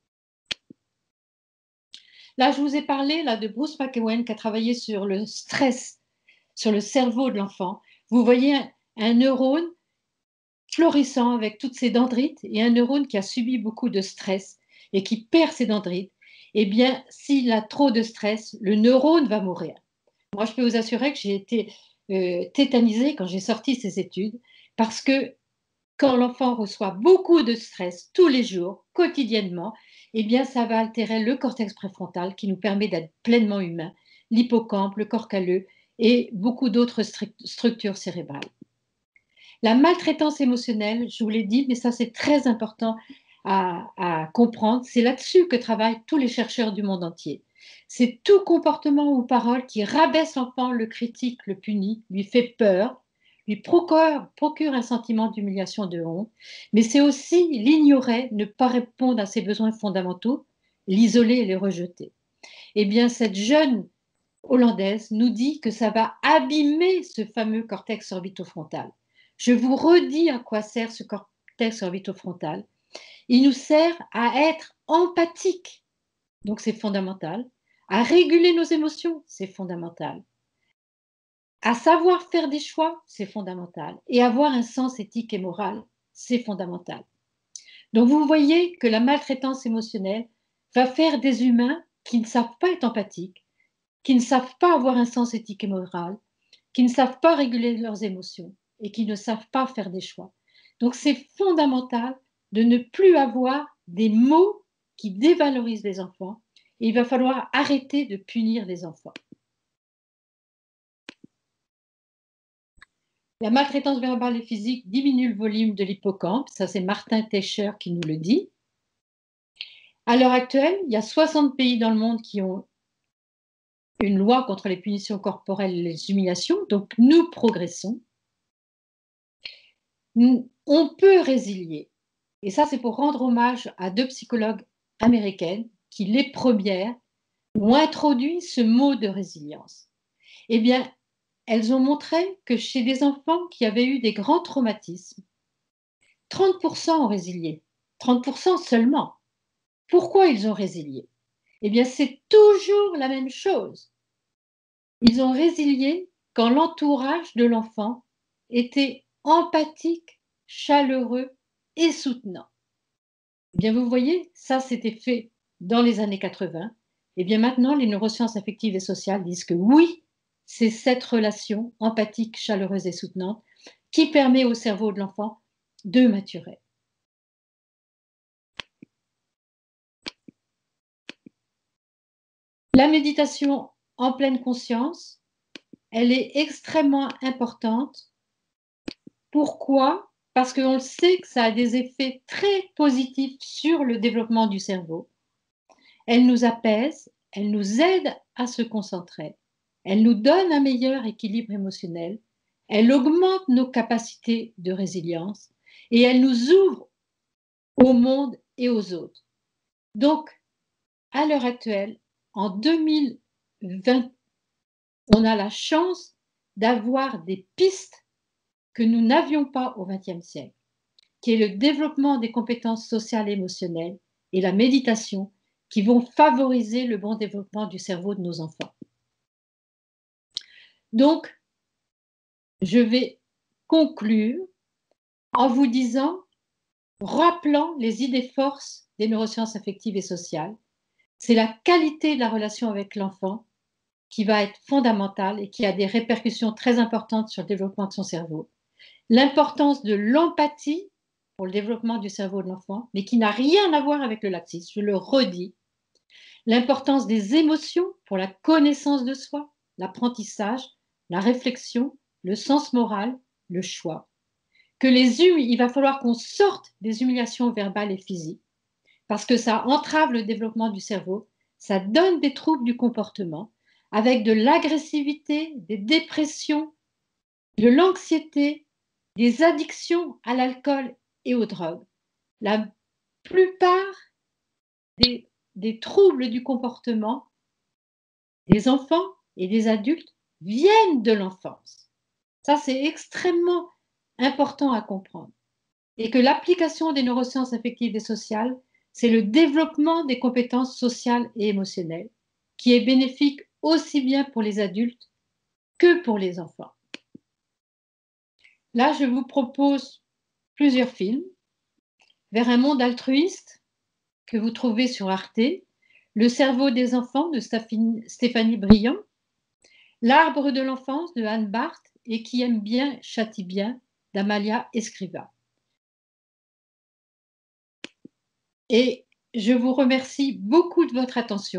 Là, je vous ai parlé là, de Bruce McEwen qui a travaillé sur le stress, sur le cerveau de l'enfant. Vous voyez un neurone florissant avec toutes ses dendrites et un neurone qui a subi beaucoup de stress et qui perd ses dendrites. Eh bien, s'il a trop de stress, le neurone va mourir. Moi, je peux vous assurer que j'ai été tétanisée quand j'ai sorti ces études, parce que quand l'enfant reçoit beaucoup de stress tous les jours, quotidiennement, eh bien, ça va altérer le cortex préfrontal qui nous permet d'être pleinement humain, l'hippocampe, le corps calleux et beaucoup d'autres structures cérébrales. La maltraitance émotionnelle, je vous l'ai dit, mais ça c'est très important à comprendre, c'est là-dessus que travaillent tous les chercheurs du monde entier. C'est tout comportement ou parole qui rabaisse l'enfant, le critique, le punit, lui fait peur, lui procure un sentiment d'humiliation, de honte, mais c'est aussi l'ignorer, ne pas répondre à ses besoins fondamentaux, l'isoler et le rejeter. Eh bien, cette jeune Hollandaise nous dit que ça va abîmer ce fameux cortex orbitofrontal. Je vous redis à quoi sert ce cortex orbitofrontal. Il nous sert à être empathique, donc c'est fondamental, à réguler nos émotions, c'est fondamental, à savoir faire des choix, c'est fondamental, et avoir un sens éthique et moral, c'est fondamental. Donc vous voyez que la maltraitance émotionnelle va faire des humains qui ne savent pas être empathiques, qui ne savent pas avoir un sens éthique et moral, qui ne savent pas réguler leurs émotions et qui ne savent pas faire des choix. Donc c'est fondamental de ne plus avoir des mots qui dévalorisent les enfants et il va falloir arrêter de punir les enfants. La maltraitance verbale et physique diminue le volume de l'hippocampe, ça c'est Martin Techer qui nous le dit. À l'heure actuelle, il y a 60 pays dans le monde qui ont une loi contre les punitions corporelles et les humiliations, donc nous progressons. On peut résilier. Et ça, c'est pour rendre hommage à 2 psychologues américaines qui, les premières, ont introduit ce mot de résilience. Eh bien, elles ont montré que chez des enfants qui avaient eu des grands traumatismes, 30% ont résilié. 30% seulement. Pourquoi ils ont résilié? Eh bien, c'est toujours la même chose. Ils ont résilié quand l'entourage de l'enfant était empathique, chaleureux et soutenant. Eh bien, vous voyez, ça, c'était fait dans les années 80. Eh bien, maintenant, les neurosciences affectives et sociales disent que oui, c'est cette relation empathique, chaleureuse et soutenante qui permet au cerveau de l'enfant de maturer. La méditation en pleine conscience, elle est extrêmement importante. Pourquoi? Parce qu'on le sait que ça a des effets très positifs sur le développement du cerveau. Elle nous apaise, elle nous aide à se concentrer, elle nous donne un meilleur équilibre émotionnel, elle augmente nos capacités de résilience et elle nous ouvre au monde et aux autres. Donc, à l'heure actuelle, en 2020, on a la chance d'avoir des pistes que nous n'avions pas au XXe siècle, qui est le développement des compétences sociales et émotionnelles et la méditation, qui vont favoriser le bon développement du cerveau de nos enfants. Donc, je vais conclure en vous disant, rappelant les idées forces des neurosciences affectives et sociales, c'est la qualité de la relation avec l'enfant qui va être fondamentale et qui a des répercussions très importantes sur le développement de son cerveau. L'importance de l'empathie pour le développement du cerveau de l'enfant, mais qui n'a rien à voir avec le laxisme, je le redis. L'importance des émotions pour la connaissance de soi, l'apprentissage, la réflexion, le sens moral, le choix. Il va falloir qu'on sorte des humiliations verbales et physiques, parce que ça entrave le développement du cerveau, ça donne des troubles du comportement, avec de l'agressivité, des dépressions, de l'anxiété, des addictions à l'alcool et aux drogues. La plupart des troubles du comportement des enfants et des adultes viennent de l'enfance. Ça, c'est extrêmement important à comprendre. Et que l'application des neurosciences affectives et sociales, c'est le développement des compétences sociales et émotionnelles, qui est bénéfique aussi bien pour les adultes que pour les enfants. Là, je vous propose plusieurs films. Vers un monde altruiste, que vous trouvez sur Arte, Le cerveau des enfants de Stéphanie Briand, L'arbre de l'enfance de Anne Barthes et qui aime bien châtie bien d'Amalia Escriva. Et je vous remercie beaucoup de votre attention.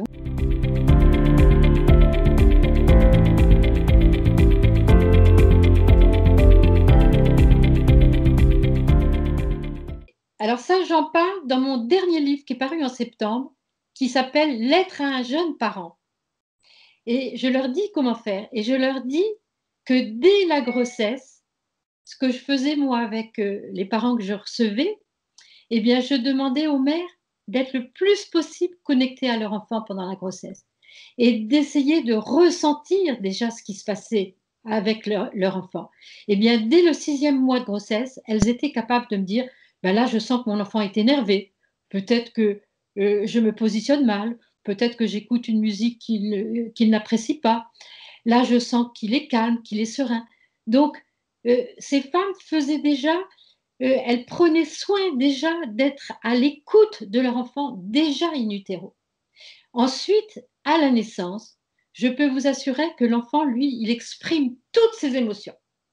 Alors ça, j'en parle dans mon dernier livre qui est paru en septembre, qui s'appelle « Lettre à un jeune parent ». Et je leur dis comment faire. Et je leur dis que dès la grossesse, ce que je faisais moi avec les parents que je recevais, eh bien, je demandais aux mères d'être le plus possible connectées à leur enfant pendant la grossesse et d'essayer de ressentir déjà ce qui se passait avec leur enfant. Eh bien, dès le 6e mois de grossesse, elles étaient capables de me dire, ben là, je sens que mon enfant est énervé, peut-être que je me positionne mal, peut-être que j'écoute une musique qu'il n'apprécie pas. Là, je sens qu'il est calme, qu'il est serein. Donc, ces femmes faisaient déjà, elles prenaient soin déjà d'être à l'écoute de leur enfant déjà in utero. Ensuite, à la naissance, je peux vous assurer que l'enfant, lui, il exprime toutes ses émotions.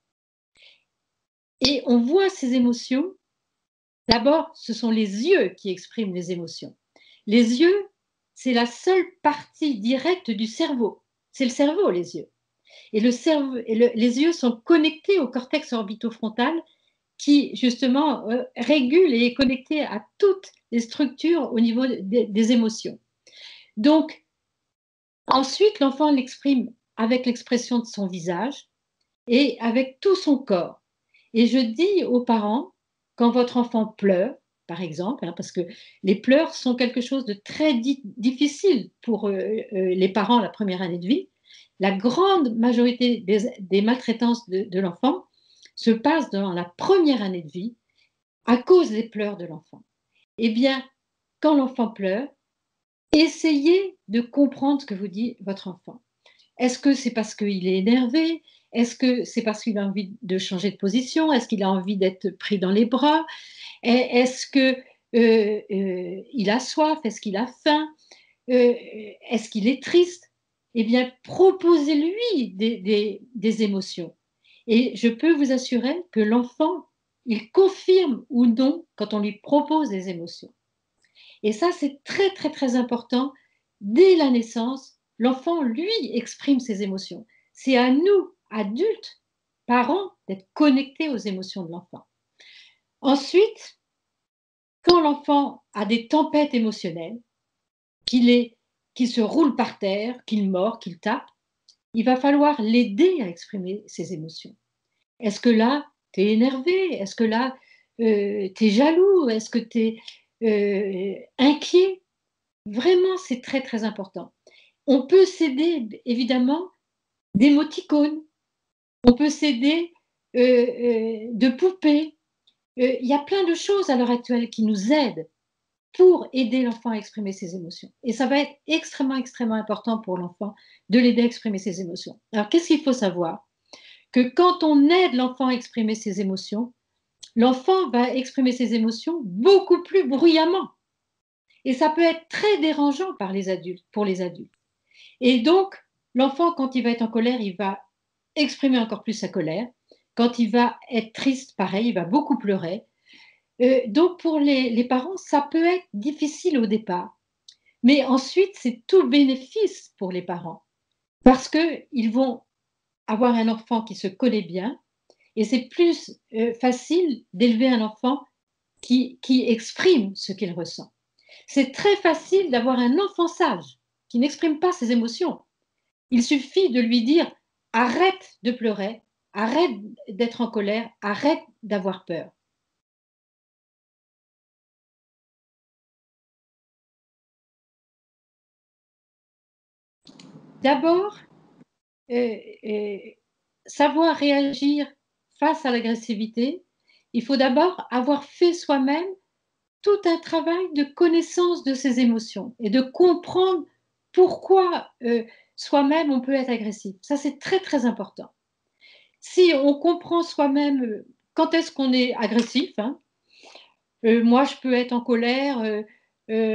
Et on voit ces émotions, d'abord, ce sont les yeux qui expriment les émotions. Les yeux, c'est la seule partie directe du cerveau. C'est le cerveau, les yeux. Et les yeux sont connectés au cortex orbitofrontal qui, justement, régule et est connecté à toutes les structures au niveau des émotions. Donc, ensuite, l'enfant l'exprime avec l'expression de son visage et avec tout son corps. Et je dis aux parents, quand votre enfant pleure, par exemple, parce que les pleurs sont quelque chose de très difficile pour les parents la première année de vie, la grande majorité des maltraitances de l'enfant se passe dans la première année de vie à cause des pleurs de l'enfant. Eh bien, quand l'enfant pleure, essayez de comprendre ce que vous dit votre enfant. Est-ce que c'est parce qu'il est énervé? Est-ce que c'est parce qu'il a envie de changer de position? Est-ce qu'il a envie d'être pris dans les bras? Est-ce qu'il a soif? Est-ce qu'il a faim? Est-ce qu'il est triste? Eh bien, proposez-lui des émotions. Et je peux vous assurer que l'enfant, il confirme ou non quand on lui propose des émotions. Et ça, c'est très, très, très important. Dès la naissance, l'enfant, lui, exprime ses émotions. C'est à nous, adultes, parents, d'être connectés aux émotions de l'enfant. Ensuite, quand l'enfant a des tempêtes émotionnelles, qu'il se roule par terre, qu'il mord, qu'il tape, il va falloir l'aider à exprimer ses émotions. Est-ce que là, tu es énervé? Est-ce que là, tu es jaloux? Est-ce que tu es inquiet? Vraiment, c'est très, très important. On peut s'aider, évidemment, d'émoticônes. On peut s'aider de poupées. Il y a plein de choses à l'heure actuelle qui nous aident pour aider l'enfant à exprimer ses émotions. Et ça va être extrêmement, extrêmement important pour l'enfant de l'aider à exprimer ses émotions. Alors, qu'est-ce qu'il faut savoir? Que quand on aide l'enfant à exprimer ses émotions, l'enfant va exprimer ses émotions beaucoup plus bruyamment. Et ça peut être très dérangeant pour les adultes. Et donc, l'enfant, quand il va être en colère, il va exprimer encore plus sa colère. Quand il va être triste, pareil, il va beaucoup pleurer. Donc, pour les parents, ça peut être difficile au départ. Mais ensuite, c'est tout bénéfice pour les parents. Parce qu'ils vont avoir un enfant qui se connaît bien. Et c'est plus facile d'élever un enfant qui exprime ce qu'il ressent. C'est très facile d'avoir un enfant sage qui n'exprime pas ses émotions. Il suffit de lui dire arrête de pleurer, arrête d'être en colère, arrête d'avoir peur. D'abord, savoir réagir face à l'agressivité, il faut d'abord avoir fait soi-même tout un travail de connaissance de ses émotions et de comprendre pourquoi soi-même on peut être agressif. Ça, c'est très, très important. Si on comprend soi-même quand est-ce qu'on est agressif, hein, moi, je peux être en colère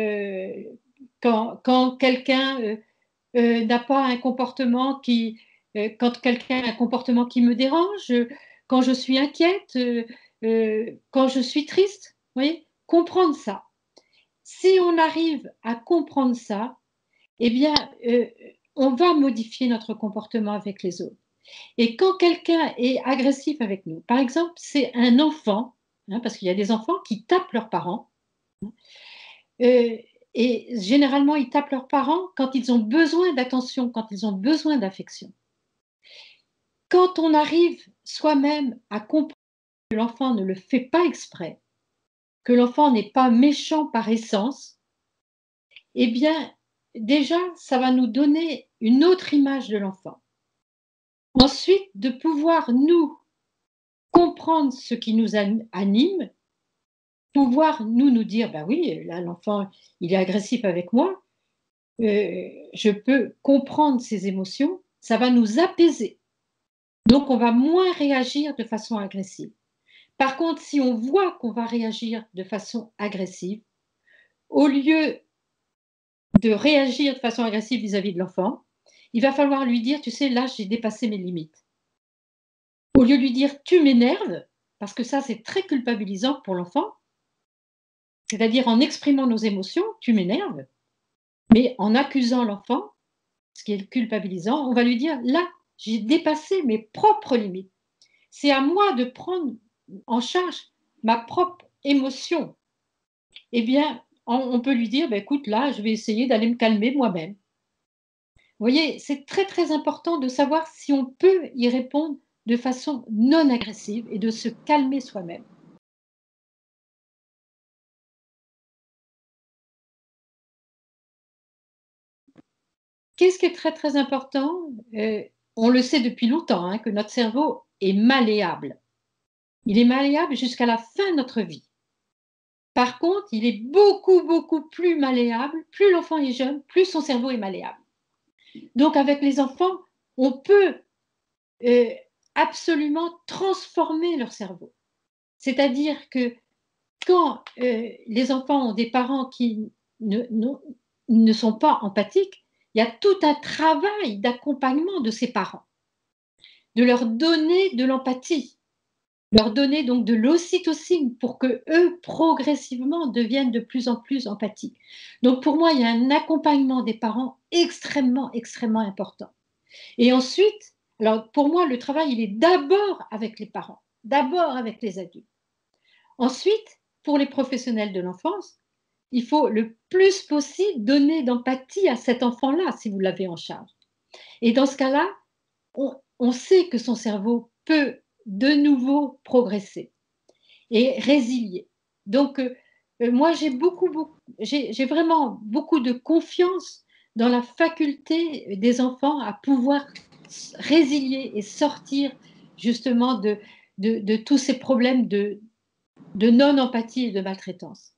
quand quelqu'un n'a pas un comportement qui quand quelqu'un a un comportement qui me dérange, quand je suis inquiète, quand je suis triste. Vous voyez, comprendre ça. Si on arrive à comprendre ça, eh bien, on va modifier notre comportement avec les autres. Et quand quelqu'un est agressif avec nous, par exemple, c'est un enfant, hein, parce qu'il y a des enfants qui tapent leurs parents, euh, et généralement, ils tapent leurs parents quand ils ont besoin d'attention, quand ils ont besoin d'affection. Quand on arrive soi-même à comprendre que l'enfant ne le fait pas exprès, que l'enfant n'est pas méchant par essence, eh bien, déjà, ça va nous donner une autre image de l'enfant. Ensuite, de pouvoir nous comprendre ce qui nous anime, pouvoir nous dire, ben oui, là, l'enfant, il est agressif avec moi, je peux comprendre ses émotions, ça va nous apaiser. Donc, on va moins réagir de façon agressive. Par contre, si on voit qu'on va réagir de façon agressive, au lieu de réagir de façon agressive vis-à-vis de l'enfant, il va falloir lui dire, tu sais, là, j'ai dépassé mes limites. Au lieu de lui dire, tu m'énerves, parce que ça, c'est très culpabilisant pour l'enfant, c'est-à-dire en exprimant nos émotions, tu m'énerves, mais en accusant l'enfant, ce qui est culpabilisant, on va lui dire, là, j'ai dépassé mes propres limites. C'est à moi de prendre en charge ma propre émotion. Eh bien, on peut lui dire, bah, écoute, là, je vais essayer d'aller me calmer moi-même. Vous voyez, c'est très, très important de savoir si on peut y répondre de façon non agressive et de se calmer soi-même. Qu'est-ce qui est très, très important? On le sait depuis longtemps, hein, que notre cerveau est malléable. Il est malléable jusqu'à la fin de notre vie. Par contre, il est beaucoup, beaucoup plus malléable. Plus l'enfant est jeune, plus son cerveau est malléable. Donc, avec les enfants, on peut euh, absolument transformer leur cerveau. C'est-à-dire que quand les enfants ont des parents qui ne sont pas empathiques, il y a tout un travail d'accompagnement de ces parents, de leur donner de l'empathie, leur donner donc de l'ocytocine pour que eux progressivement deviennent de plus en plus empathiques. Donc pour moi, il y a un accompagnement des parents extrêmement, extrêmement important. Et ensuite, alors pour moi, le travail, il est d'abord avec les parents, d'abord avec les adultes. Ensuite, pour les professionnels de l'enfance, il faut le plus possible donner d'empathie à cet enfant-là, si vous l'avez en charge. Et dans ce cas-là, on sait que son cerveau peut de nouveau progresser et résilier. Donc, moi, j'ai vraiment beaucoup de confiance dans la faculté des enfants à pouvoir résilier et sortir justement de tous ces problèmes de non-empathie et de maltraitance.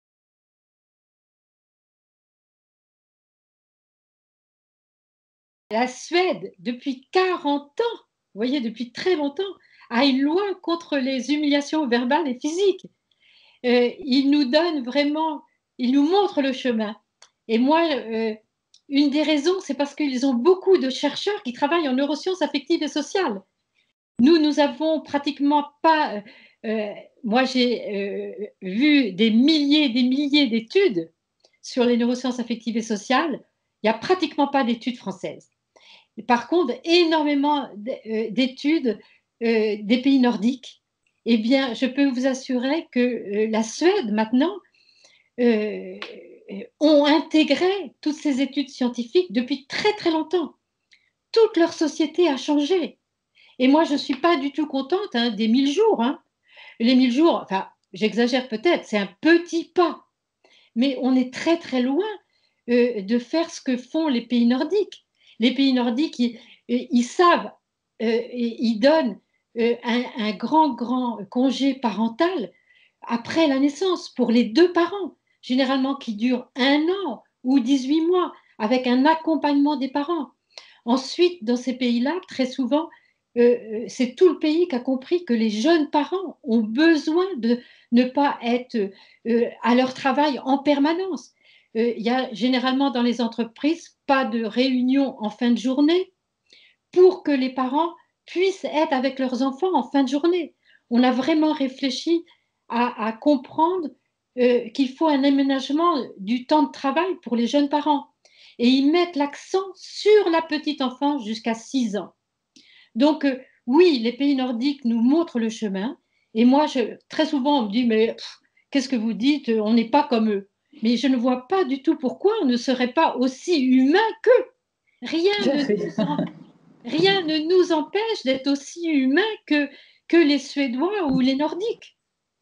La Suède, depuis 40 ans, vous voyez, depuis très longtemps, a une loi contre les humiliations verbales et physiques. Il nous donne vraiment, il nous montre le chemin. Et moi, une des raisons, c'est parce qu'ils ont beaucoup de chercheurs qui travaillent en neurosciences affectives et sociales. Nous avons pratiquement pas. Moi, j'ai vu des milliers d'études sur les neurosciences affectives et sociales. Il n'y a pratiquement pas d'études françaises. Par contre, énormément d'études des pays nordiques. Eh bien, je peux vous assurer que la Suède, maintenant, euh, ont intégré toutes ces études scientifiques depuis très, très longtemps. Toute leur société a changé. Et moi, je ne suis pas du tout contente hein, des 1000 jours. Hein. Les 1000 jours, enfin, j'exagère peut-être, c'est un petit pas. Mais on est très, très loin de faire ce que font les pays nordiques. Les pays nordiques, ils savent, ils donnent un grand congé parental après la naissance pour les deux parents, généralement qui dure 1 an ou 18 mois, avec un accompagnement des parents. Ensuite, dans ces pays-là, très souvent, c'est tout le pays qui a compris que les jeunes parents ont besoin de ne pas être à leur travail en permanence. Il y a généralement dans les entreprises pas de réunion en fin de journée pour que les parents puissent être avec leurs enfants en fin de journée. On a vraiment réfléchi à comprendre qu'il faut un aménagement du temps de travail pour les jeunes parents. Et ils mettent l'accent sur la petite enfance jusqu'à 6 ans. Donc, oui, les pays nordiques nous montrent le chemin. Et moi, très souvent, on me dit, mais qu'est-ce que vous dites? On n'est pas comme eux. Mais je ne vois pas du tout pourquoi on ne serait pas aussi humain qu'eux. Rien ne nous empêche d'être aussi humains que les Suédois ou les Nordiques.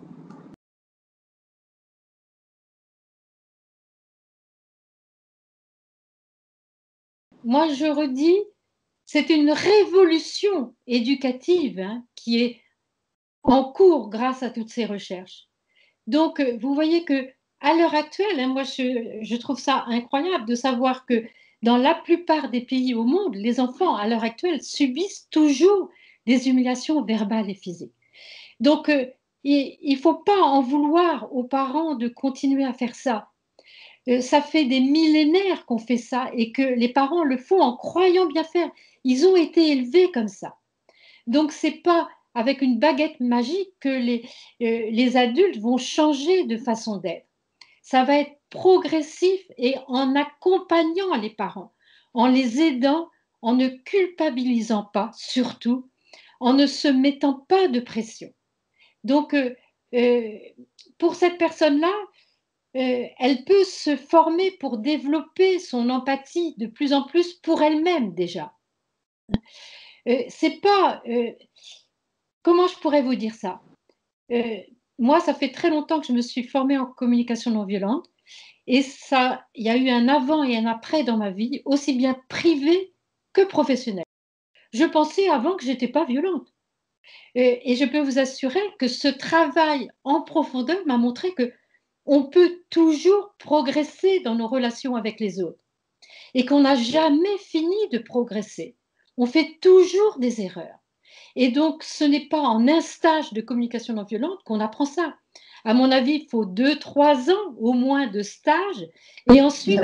Moi, je redis, c'est une révolution éducative qui est en cours grâce à toutes ces recherches. Donc, vous voyez que à l'heure actuelle, moi, je trouve ça incroyable de savoir que dans la plupart des pays au monde, les enfants, à l'heure actuelle, subissent toujours des humiliations verbales et physiques. Donc, il ne faut pas en vouloir aux parents de continuer à faire ça. Ça fait des millénaires qu'on fait ça et que les parents le font en croyant bien faire. Ils ont été élevés comme ça. Donc, ce n'est pas avec une baguette magique que les adultes vont changer de façon d'être. Ça va être progressif et en accompagnant les parents, en les aidant, en ne culpabilisant pas, surtout, en ne se mettant pas de pression. Donc, pour cette personne-là, elle peut se former pour développer son empathie de plus en plus pour elle-même déjà. C'est pas, comment je pourrais vous dire ça? Moi, ça fait très longtemps que je me suis formée en communication non violente et ça, il y a eu un avant et un après dans ma vie, aussi bien privée que professionnelle. Je pensais avant que j'étais pas violente. Et je peux vous assurer que ce travail en profondeur m'a montré que on peut toujours progresser dans nos relations avec les autres et qu'on n'a jamais fini de progresser. On fait toujours des erreurs. Et donc, ce n'est pas en un stage de communication non violente qu'on apprend ça. À mon avis, il faut 2-3 ans au moins de stage et ensuite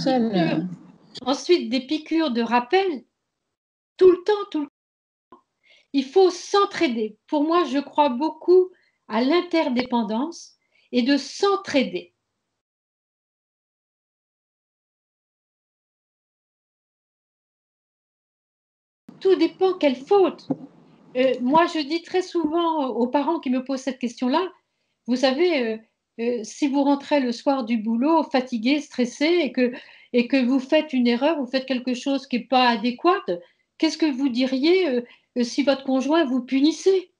des piqûres de rappel tout le temps, tout le temps. Il faut s'entraider. Pour moi, je crois beaucoup à l'interdépendance et de s'entraider. Tout dépend quelle faute. Moi, je dis très souvent aux parents qui me posent cette question-là, vous savez, si vous rentrez le soir du boulot fatigué, stressé et que vous faites une erreur, vous faites quelque chose qui n'est pas adéquat, qu'est-ce que vous diriez si votre conjoint vous punissait?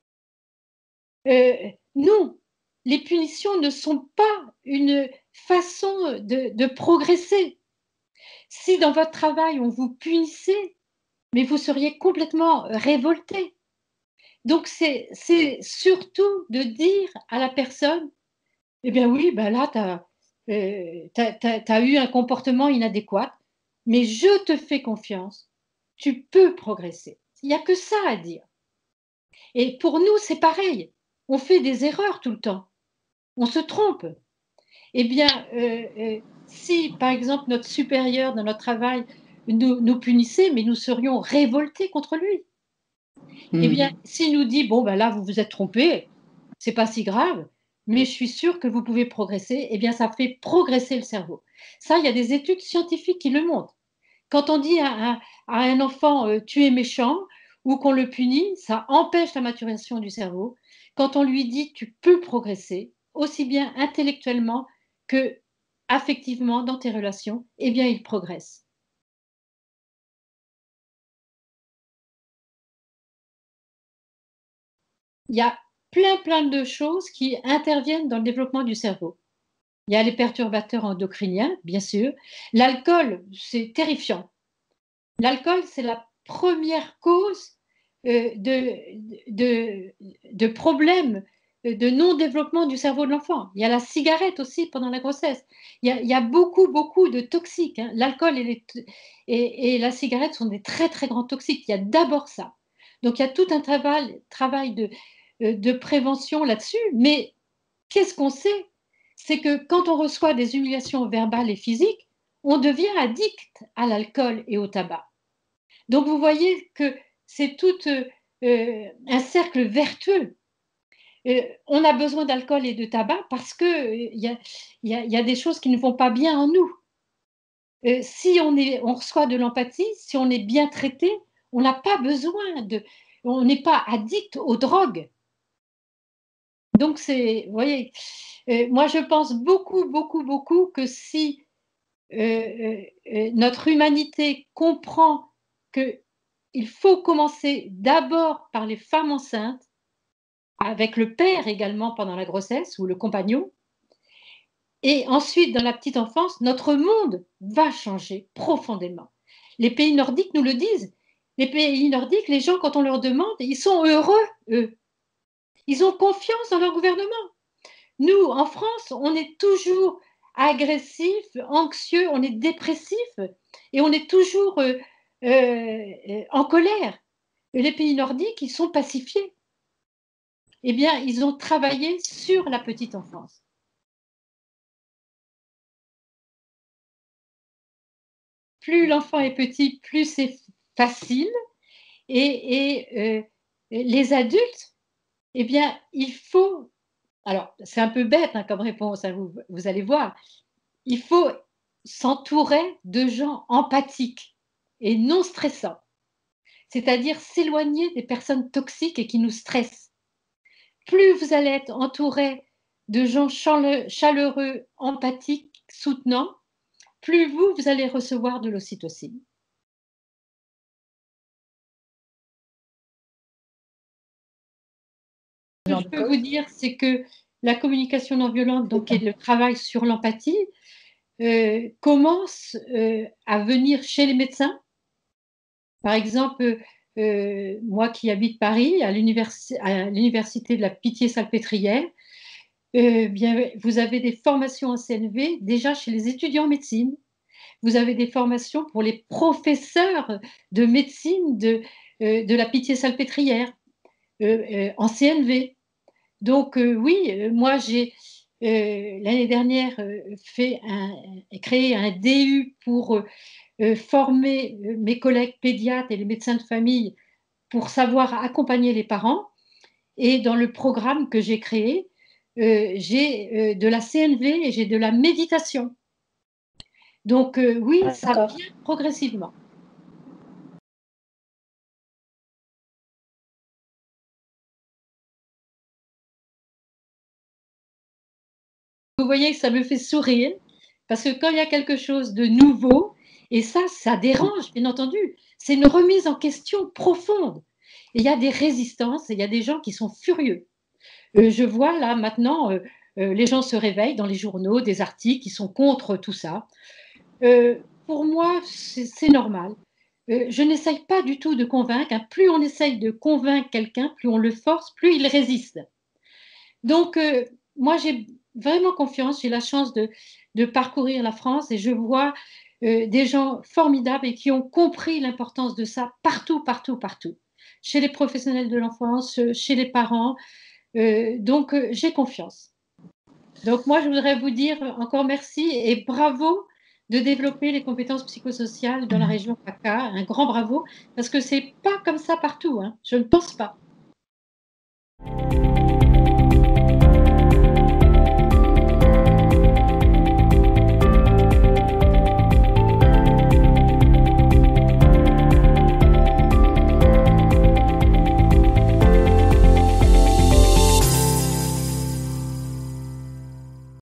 Non, les punitions ne sont pas une façon de progresser. Si dans votre travail, on vous punissait, mais vous seriez complètement révolté. Donc, c'est surtout de dire à la personne, eh bien oui, ben là, tu as eu un comportement inadéquat, mais je te fais confiance, tu peux progresser. Il n'y a que ça à dire. Et pour nous, c'est pareil. On fait des erreurs tout le temps. On se trompe. Eh bien, si, par exemple, notre supérieur dans notre travail nous punissait, mais nous serions révoltés contre lui. Eh bien, s'il nous dit, bon, ben là, vous vous êtes trompé, c'est pas si grave, mais je suis sûre que vous pouvez progresser, eh bien, ça fait progresser le cerveau. Ça, il y a des études scientifiques qui le montrent. Quand on dit à un enfant, tu es méchant, ou qu'on le punit, ça empêche la maturation du cerveau. Quand on lui dit, tu peux progresser, aussi bien intellectuellement que affectivement dans tes relations, eh bien, il progresse. Il y a plein de choses qui interviennent dans le développement du cerveau. Il y a les perturbateurs endocriniens, bien sûr. L'alcool, c'est terrifiant. L'alcool, c'est la première cause de problèmes de non-développement du cerveau de l'enfant. Il y a la cigarette aussi pendant la grossesse. Il y a beaucoup de toxiques. L'alcool et la cigarette sont des très grands toxiques. Il y a d'abord ça. Donc il y a tout un travail de prévention là-dessus. Mais qu'est-ce qu'on sait? C'est que quand on reçoit des humiliations verbales et physiques, on devient addict à l'alcool et au tabac. Donc vous voyez que c'est tout un cercle vertueux. On a besoin d'alcool et de tabac parce qu'il y a des choses qui ne vont pas bien en nous. Si on reçoit de l'empathie, si on est bien traité, on n'a pas besoin on n'est pas addict aux drogues. Donc vous voyez, moi je pense beaucoup que si notre humanité comprend qu'il faut commencer d'abord par les femmes enceintes, avec le père également pendant la grossesse ou le compagnon, et ensuite dans la petite enfance, notre monde va changer profondément. Les pays nordiques nous le disent. Les pays nordiques, les gens, quand on leur demande, ils sont heureux, eux. Ils ont confiance dans leur gouvernement. Nous, en France, on est toujours agressif, anxieux, on est dépressif et on est toujours en colère. Et les pays nordiques, ils sont pacifiés. Eh bien, ils ont travaillé sur la petite enfance. Plus l'enfant est petit, plus c'est facile. Et les adultes, eh bien, il faut, alors c'est un peu bête hein, comme réponse, hein, vous allez voir, il faut s'entourer de gens empathiques et non stressants, c'est-à-dire s'éloigner des personnes toxiques et qui nous stressent. Plus vous allez être entouré de gens chaleureux, empathiques, soutenants, plus vous allez recevoir de l'ocytocine. Ce que je peux vous dire, c'est que la communication non violente, donc, et le travail sur l'empathie, commence à venir chez les médecins. Par exemple, moi qui habite Paris, à l'université de la Pitié-Salpêtrière, bien, vous avez des formations en CNV déjà chez les étudiants en médecine. Vous avez des formations pour les professeurs de médecine de la Pitié-Salpêtrière en CNV. Donc oui, moi j'ai l'année dernière créé un DU pour former mes collègues pédiatres et les médecins de famille pour savoir accompagner les parents. Et dans le programme que j'ai créé, j'ai de la CNV et j'ai de la méditation. Donc oui, ça vient progressivement. Vous voyez que ça me fait sourire parce que quand il y a quelque chose de nouveau, et ça dérange, bien entendu, c'est une remise en question profonde. Et il y a des résistances et il y a des gens qui sont furieux. Je vois là maintenant, les gens se réveillent dans les journaux, des articles qui sont contre tout ça. Pour moi, c'est normal. Je n'essaye pas du tout de convaincre. Hein. Plus on essaye de convaincre quelqu'un, plus on le force, plus il résiste. Donc, moi, j'ai vraiment confiance. J'ai la chance de parcourir la France et je vois des gens formidables et qui ont compris l'importance de ça partout, partout, partout. Chez les professionnels de l'enfance, chez les parents. Donc, j'ai confiance. Donc, moi, je voudrais vous dire encore merci et bravo de développer les compétences psychosociales dans la région PACA. Un grand bravo, parce que c'est pas comme ça partout. Hein. Je ne pense pas.